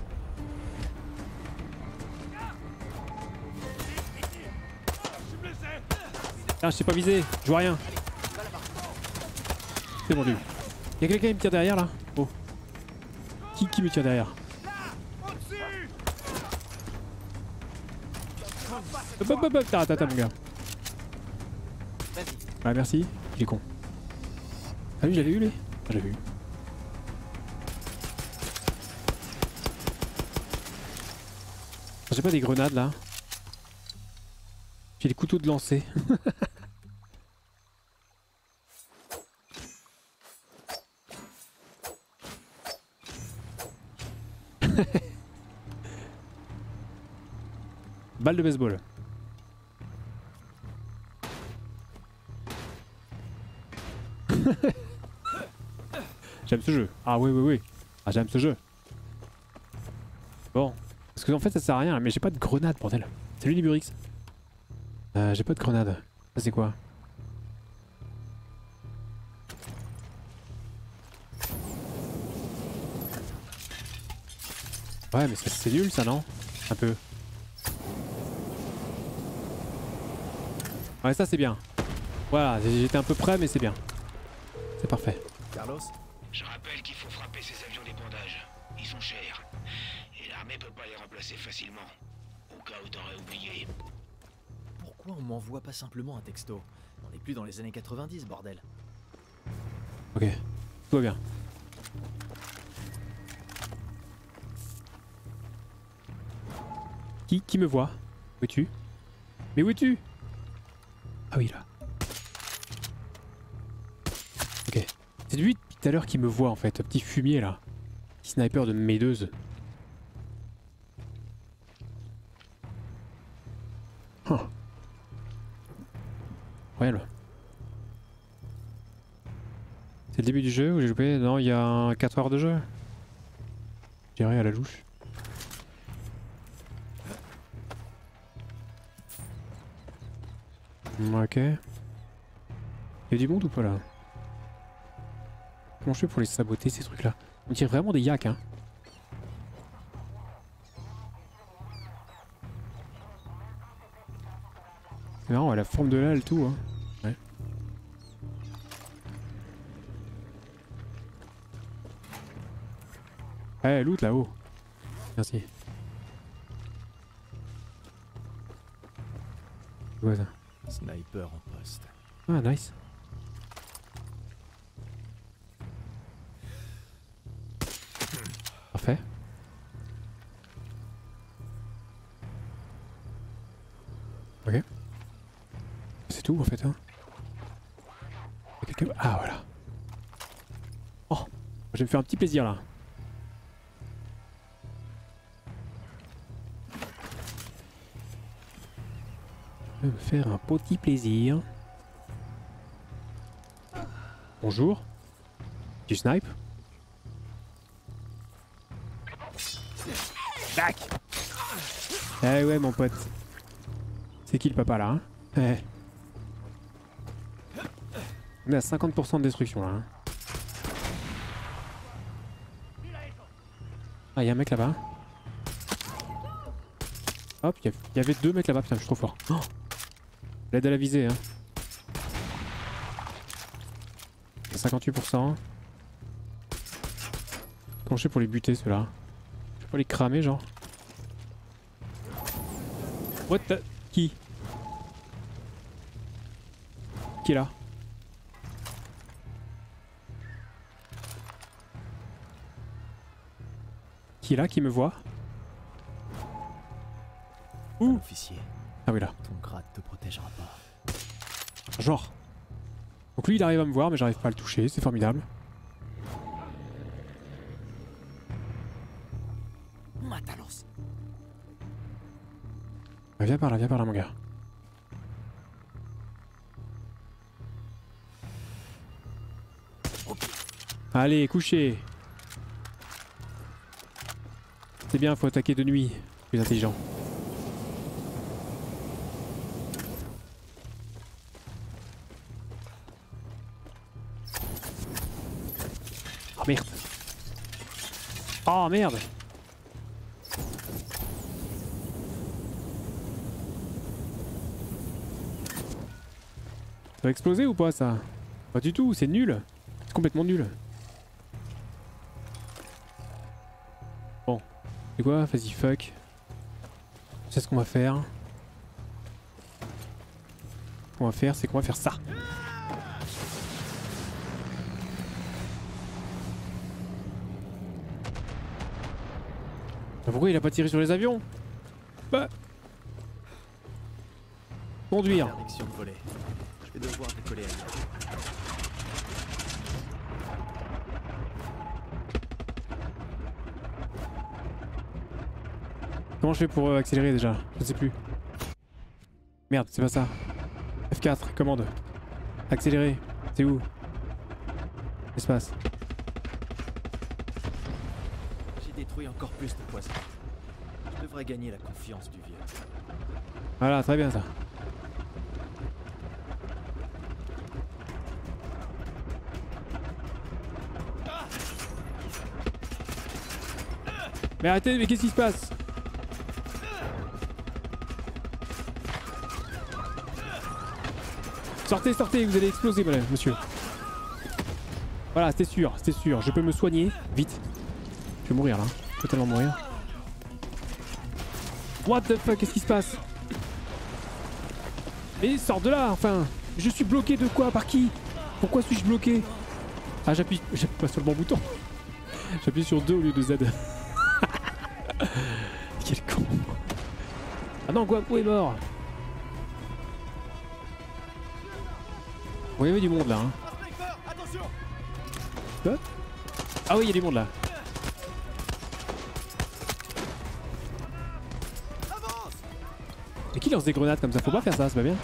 Ah, je sais pas viser, je vois rien. C'est bon, lui. Y'a quelqu'un qui me tire derrière là? Oh. Qui me tire derrière? Hop, attends mon gars. Ouais, merci. Il est con. Ah lui, je l'avais eu lui? Ah, je l'avais eu. J'ai pas des grenades là? J'ai des couteaux de lancer. Balle de baseball. J'aime ce jeu. Ah oui. Ah j'aime ce jeu. Bon. Parce que en fait ça sert à rien, mais j'ai pas de grenade bordel. Salut les Burix. J'ai pas de grenade. Ça c'est quoi? Ouais mais c'est nul ça non? Un peu. Ouais ça c'est bien. Voilà, j'étais un peu près mais c'est bien. C'est parfait. Carlos? Je rappelle qu'il faut frapper ces avions d'épandage. Ils sont chers. Et l'armée peut pas les remplacer facilement. Au cas où t'aurais oublié. Pourquoi on m'envoie pas simplement un texto? On n'est plus dans les années 90, bordel. Ok, tout va bien. Qui me voit? Où es-tu? Mais où es-tu? Ah oui là. Ok. C'est lui depuis tout à l'heure qui me voit en fait, un petit fumier là. Petit sniper de médeuse. Oh. Incroyable. C'est le début du jeu où j'ai loupé? Non, il y a 4 heures de jeu. Je dirais à la louche. Ok. Il y a du monde ou pas là? Comment je fais pour les saboter ces trucs là? On tire vraiment des yaks hein. C'est marrant, la forme de là, le tout hein. Ouais. Ouais, loot là-haut. Merci. C'est quoi ça? Sniper en poste. Ah, nice. Parfait. Ok. C'est tout en fait hein. Il y a quelqu'un... Ah voilà. Oh, je vais me faire un petit plaisir là. Je vais me faire un petit plaisir. Bonjour. Tu snipe? Tac. Eh ouais mon pote. C'est qui le papa là hein? Eh. On est à 50% de destruction là hein. Ah y'a un mec là-bas. Hop, il y avait 2 mecs là-bas, putain je suis trop fort. Oh, l'aide à la visée hein. 58%. Comment je fais pour les buter ceux-là? Je peux pas les cramer genre? What the... Qui? Qui est là? Qui est là? Qui me voit? Où? Officier, Ah oui là. ton grade te protégera pas. Genre. Donc lui il arrive à me voir mais j'arrive pas à le toucher, c'est formidable. Matalos. Ah, viens par là mon gars. Allez, couchez. C'est bien, faut attaquer de nuit. Plus intelligent. Oh merde. Oh merde. Ça va exploser ou pas ça? Pas du tout, c'est nul. C'est complètement nul. Bon. C'est quoi? Vas-y, fuck. Je sais ce qu'on va faire. Ce qu'on va faire, c'est qu'on va faire ça. Pourquoi il a pas tiré sur les avions? Bah. Conduire. Interdiction de voler. Je vais devoir décoller. Comment je fais pour accélérer déjà? Je ne sais plus. Merde, c'est pas ça. F4, commande. Accélérer. C'est où? Espace. J'ai détruit encore plus de poissons. Je devrais gagner la confiance du vieux. Voilà, très bien ça. Mais arrêtez, mais qu'est-ce qui se passe? Sortez, sortez, vous allez exploser, madame, monsieur. Voilà, c'était sûr, c'était sûr. Je peux me soigner, vite. Je vais mourir là, totalement mourir. What the fuck, qu'est-ce qui se passe? Mais sors de là, enfin. Je suis bloqué de quoi? Par qui? Pourquoi suis-je bloqué? Ah, j'appuie pas sur le bon bouton. J'appuie sur 2 au lieu de Z. Quel con. Ah non, Guapo est mort. Bon, il y avait du monde là. Hein. Quoi? Ah oui, il y a du monde là. Mais qui lance des grenades comme ça? Faut pas faire ça, c'est pas bien.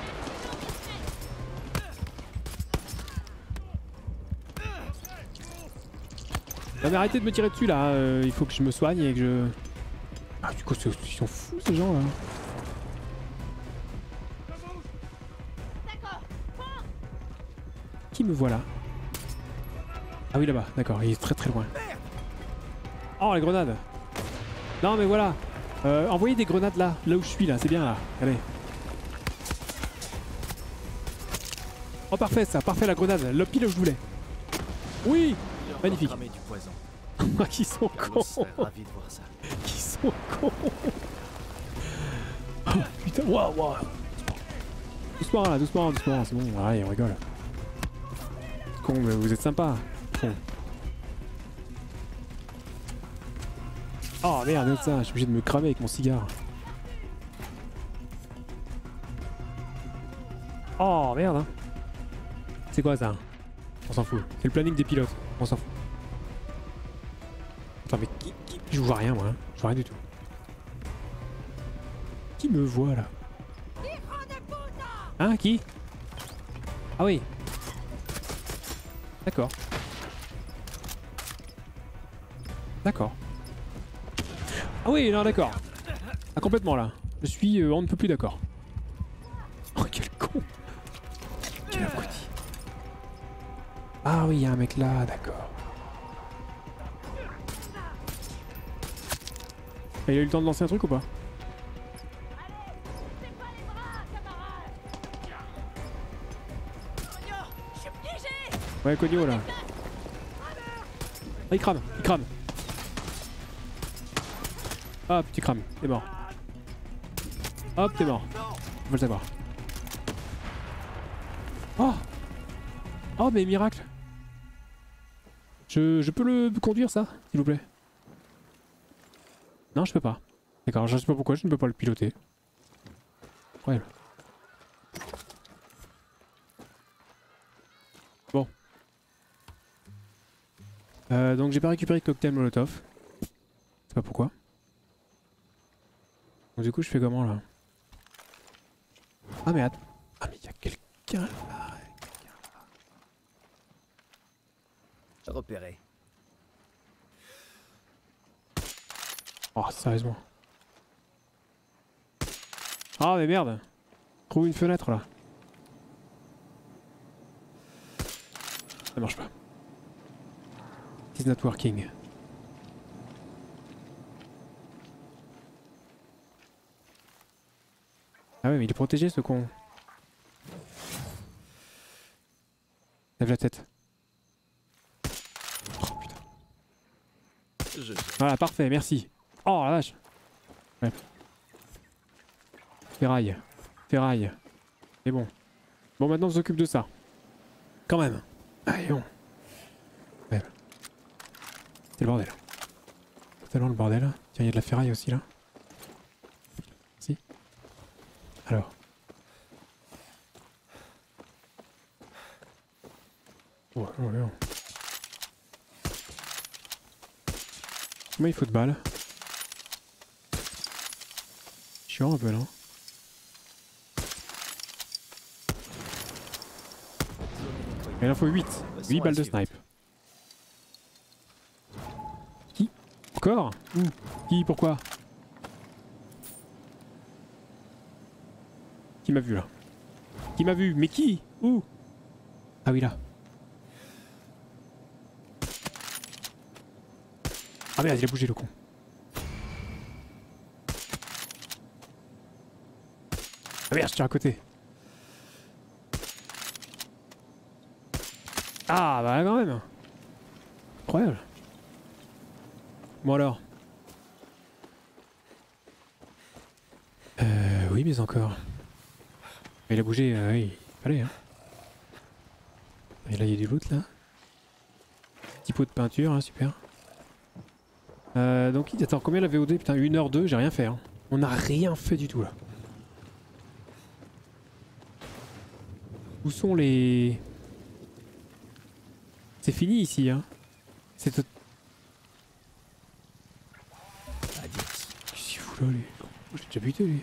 Non mais arrêtez de me tirer dessus là, il faut que je me soigne et que je... Ah du coup ils sont fous ces gens là. Qui me voit là? Ah oui là-bas, d'accord, il est très très loin. Oh les grenades. Non mais voilà. Envoyez des grenades là, là où je suis là, c'est bien là. Allez. Oh parfait ça, parfait la grenade, le pile où je voulais. Oui. Magnifique. Du poison. Qui sont Carlos cons. serait ravi de voir ça. Qui sont cons. Oh, putain, waouh, waouh. Doucement là, doucement, doucement, c'est bon, allez, on rigole. Con, mais vous êtes sympa. Con. Oh merde, regarde ça, je suis obligé de me cramer avec mon cigare. Oh merde, hein. C'est quoi ça? On s'en fout. C'est le planning des pilotes. On s'en fout. Attends, mais qui... Je vois rien, moi. Hein. Je vois rien du tout. Qui me voit, là? Hein, qui? Ah oui. D'accord. D'accord. Ah oui, non, d'accord. Ah, complètement, là. Je suis... on ne peut plus d'accord. Oh, quel con. Quel abruti. Ah oui, il y a un mec là, d'accord. Et il a eu le temps de lancer un truc ou pas? Ouais, Cogno là. Ah, il crame, il crame. Ah, petit crame, il est mort. Hop, t'es mort. Faut le savoir. Oh! Oh, mais miracle! Je peux le conduire, ça, s'il vous plaît? Non, je peux pas. D'accord, je sais pas pourquoi je ne peux pas le piloter. Incroyable. Bon. Donc j'ai pas récupéré de cocktail Molotov. Je sais pas pourquoi. Donc du coup je fais comment là? Ah mais attends. Ah mais il y a quelqu'un là. Repéré. Oh sérieusement. Ah mais merde. Trouve une fenêtre là. Ça marche pas. It's not working. Ah ouais mais il est protégé ce con. Lève la tête. Oh putain. Voilà parfait merci. Oh la vache. Ouais. Ferraille. Ferraille. C'est bon. Bon maintenant on s'occupe de ça. Quand même. Allez on. Ouais. C'est le bordel. Totalement le bordel. Tiens, il y a de la ferraille aussi là. Si. Alors. Oh, oh, oh. Combien il faut de balles? Chiant un peu non? Il en faut 8. 8 balles de snipe. Qui? Encore? Où? Qui? Pourquoi? Qui m'a vu là? Qui m'a vu? Mais qui? Où? Ah oui là. Ah merde, il a bougé le con. Ah merde, je suis à côté. Ah bah quand même. Incroyable. Bon alors. Oui mais encore. Il a bougé, oui, il fallait hein. Et là il y a du loot là. Petit pot de peinture, hein, super. Donc attends, combien la VOD? Putain 1h02, j'ai rien fait hein. On n'a rien fait du tout là. Où sont les... C'est fini ici hein. C'est tout... Qu'est-ce qu'il fout là lui? J'ai déjà buté lui.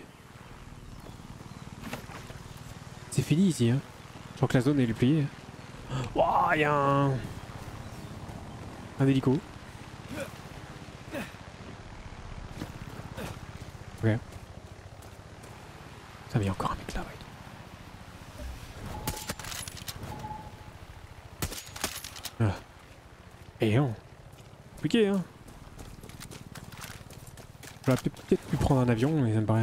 C'est fini ici hein. Je crois que la zone est pliée. Wouah, y'a un hélico. Ok. Ça met encore un mec là, ouais. Voilà. Et on. Compliqué hein. J'aurais peut-être pu prendre un avion mais ça me paraît...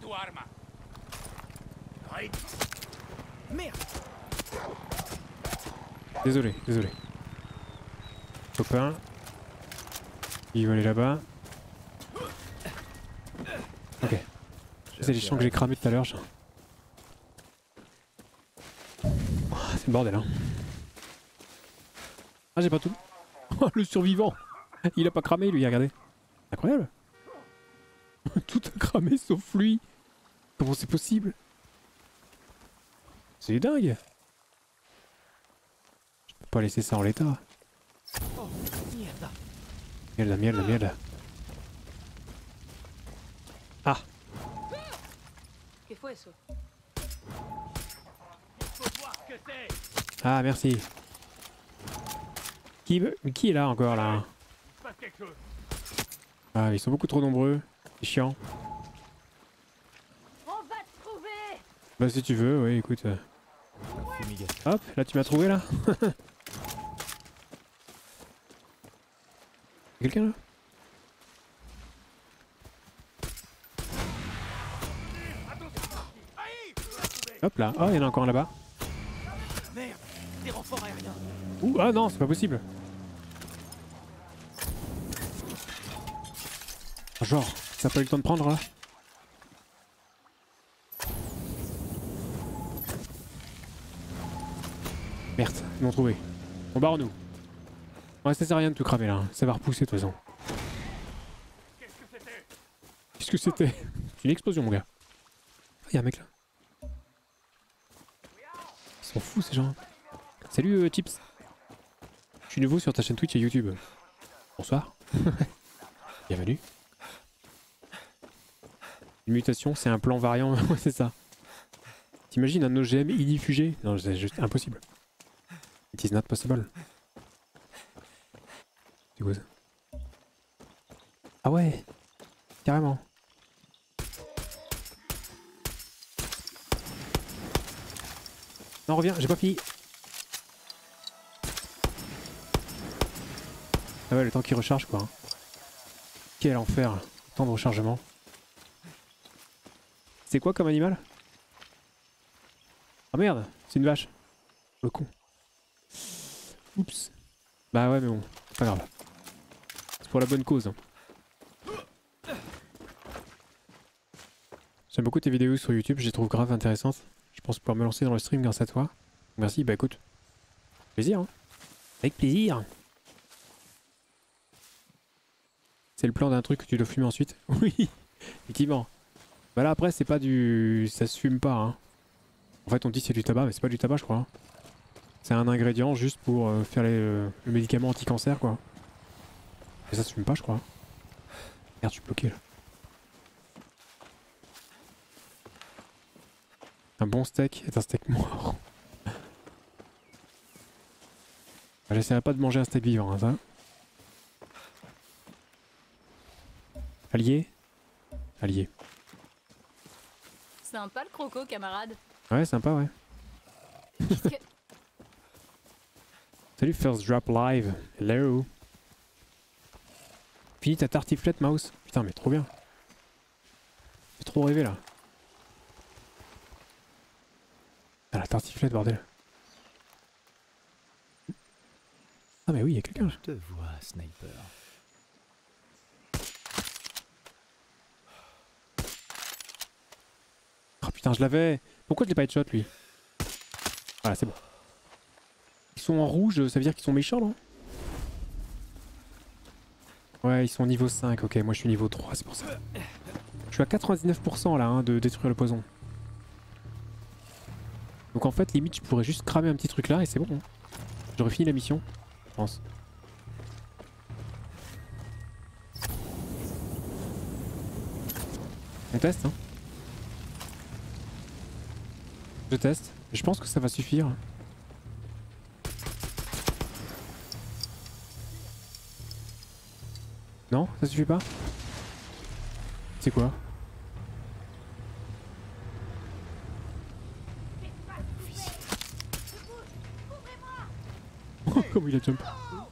Merde. Désolé, désolé. Copain. Il va aller là-bas. Ok. C'est les champs que j'ai cramés tout à l'heure. Oh, c'est le bordel hein. Ah j'ai pas tout. Oh le survivant. Il a pas cramé lui, regardez. Incroyable. Tout a cramé sauf lui. Comment c'est possible? C'est dingue. Je peux pas laisser ça en l'état. Oh, merde. Merde, merde, merde. Ah. Che fu eso? Ah merci. Qui est là encore là? Ah ils sont beaucoup trop nombreux. C'est chiant. On va te trouver. Bah si tu veux, oui écoute. Hop, là tu m'as trouvé là. Quelqu'un là? Hop là, oh il y en a encore là-bas. Merde, des renforts aériens. Ouh, ah non, c'est pas possible. Genre, ça a pas eu le temps de prendre là? Merde, ils m'ont trouvé. On barre nous. Ouais, ça sert à rien de tout cramer là, ça va repousser de toute façon. Qu'est-ce que c'était? C'est une explosion mon gars. Ah, y'a un mec là. Ils sont fous ces gens. Salut Chips. Je suis nouveau sur ta chaîne Twitch et YouTube. Bonsoir. Bienvenue. Une mutation, c'est un plan variant, ouais c'est ça. T'imagines un OGM ignifugé? Non, c'est juste impossible. It is not possible. C'est quoi ça? Ah ouais, carrément. Non, reviens, j'ai pas fini. Ah ouais, le temps qu'il recharge quoi. Quel enfer, le temps de rechargement. C'est quoi comme animal? Ah merde, c'est une vache. Le con. Oups. Bah ouais mais bon, c'est pas grave. C'est pour la bonne cause. J'aime beaucoup tes vidéos sur YouTube, je les trouve grave intéressantes. Je pense pouvoir me lancer dans le stream grâce à toi. Merci, bah écoute. Plaisir hein. Avec plaisir. C'est le plan d'un truc que tu dois fumer ensuite. Oui, effectivement. Bah là après c'est pas du... ça se fume pas hein. En fait on dit c'est du tabac mais c'est pas du tabac je crois. C'est un ingrédient juste pour faire le médicament anti-cancer quoi. Mais ça se fume pas je crois. Merde je suis bloqué là. Un bon steak est un steak mort. J'essaierai pas de manger un steak vivant hein, ça. Allié. Allié. Sympa le croco, camarade. Ouais, sympa, ouais. Que... Salut First Drop Live. Hello. Fini ta tartiflette, mouse. Putain, mais trop bien. J'ai trop rêvé là. Ah, la tartiflette, bordel. Ah, mais oui, il y a quelqu'un. Je te vois, sniper. Oh putain, je l'avais. Pourquoi je l'ai pas headshot lui? Voilà, c'est bon. Ils sont en rouge, ça veut dire qu'ils sont méchants, non? Ouais, ils sont niveau 5. Ok, moi je suis niveau 3, c'est pour ça. Je suis à 99% là, hein, de détruire le poison. Donc en fait, limite, je pourrais juste cramer un petit truc là et c'est bon. Hein. J'aurais fini la mission, je pense. On teste, hein. Je teste. Je pense que ça va suffire. Non, ça suffit pas? C'est quoi? Oh, comment il a jump.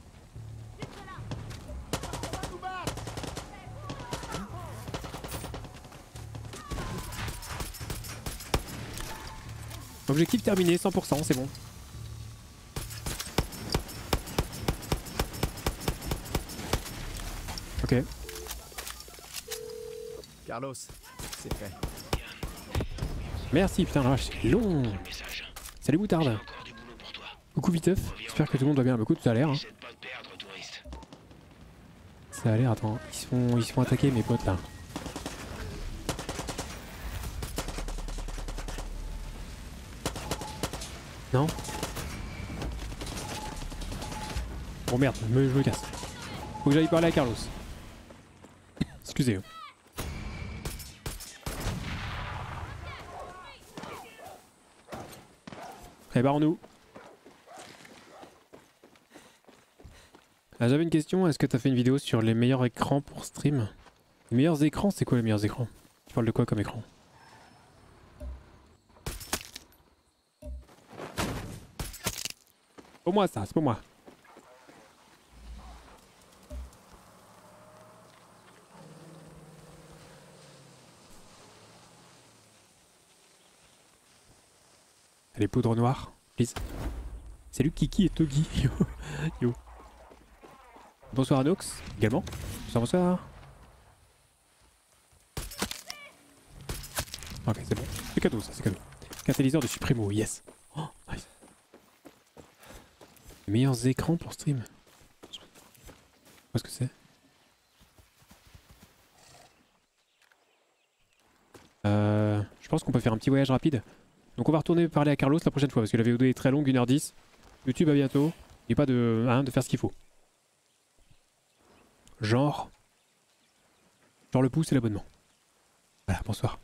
Objectif terminé, 100%, c'est bon. Ok. Carlos, c'est fait. Merci, putain, la vache, c'est long. Salut Boutarde. Coucou Viteuf, j'espère que tout le monde va bien. Bah, écoute, ça a l'air. Hein. Ça a l'air, attends, ils se font attaquer mes potes là. Non? Bon merde, je me casse. Faut que j'aille parler à Carlos. Excusez. Allez, barrons-nous. Ah, j'avais une question, est-ce que t'as fait une vidéo sur les meilleurs écrans pour stream? Les meilleurs écrans, c'est quoi les meilleurs écrans? Tu parles de quoi comme écran? Pour moi ça, c'est pour moi. Allez, poudre noire, please. Salut Kiki et Togi. Yo. Yo. Bonsoir Anox, également. Bonsoir, bonsoir. Ok, c'est bon. C'est cadeau ça, c'est cadeau. Catalyseur de Supremo, yes. Oh, nice. Meilleurs écrans pour stream. Qu'est-ce que c'est? Je pense qu'on peut faire un petit voyage rapide. Donc on va retourner parler à Carlos la prochaine fois parce que la VOD est très longue, 1h10. YouTube à bientôt. Et pas de, de faire ce qu'il faut. Genre le pouce et l'abonnement. Voilà, bonsoir.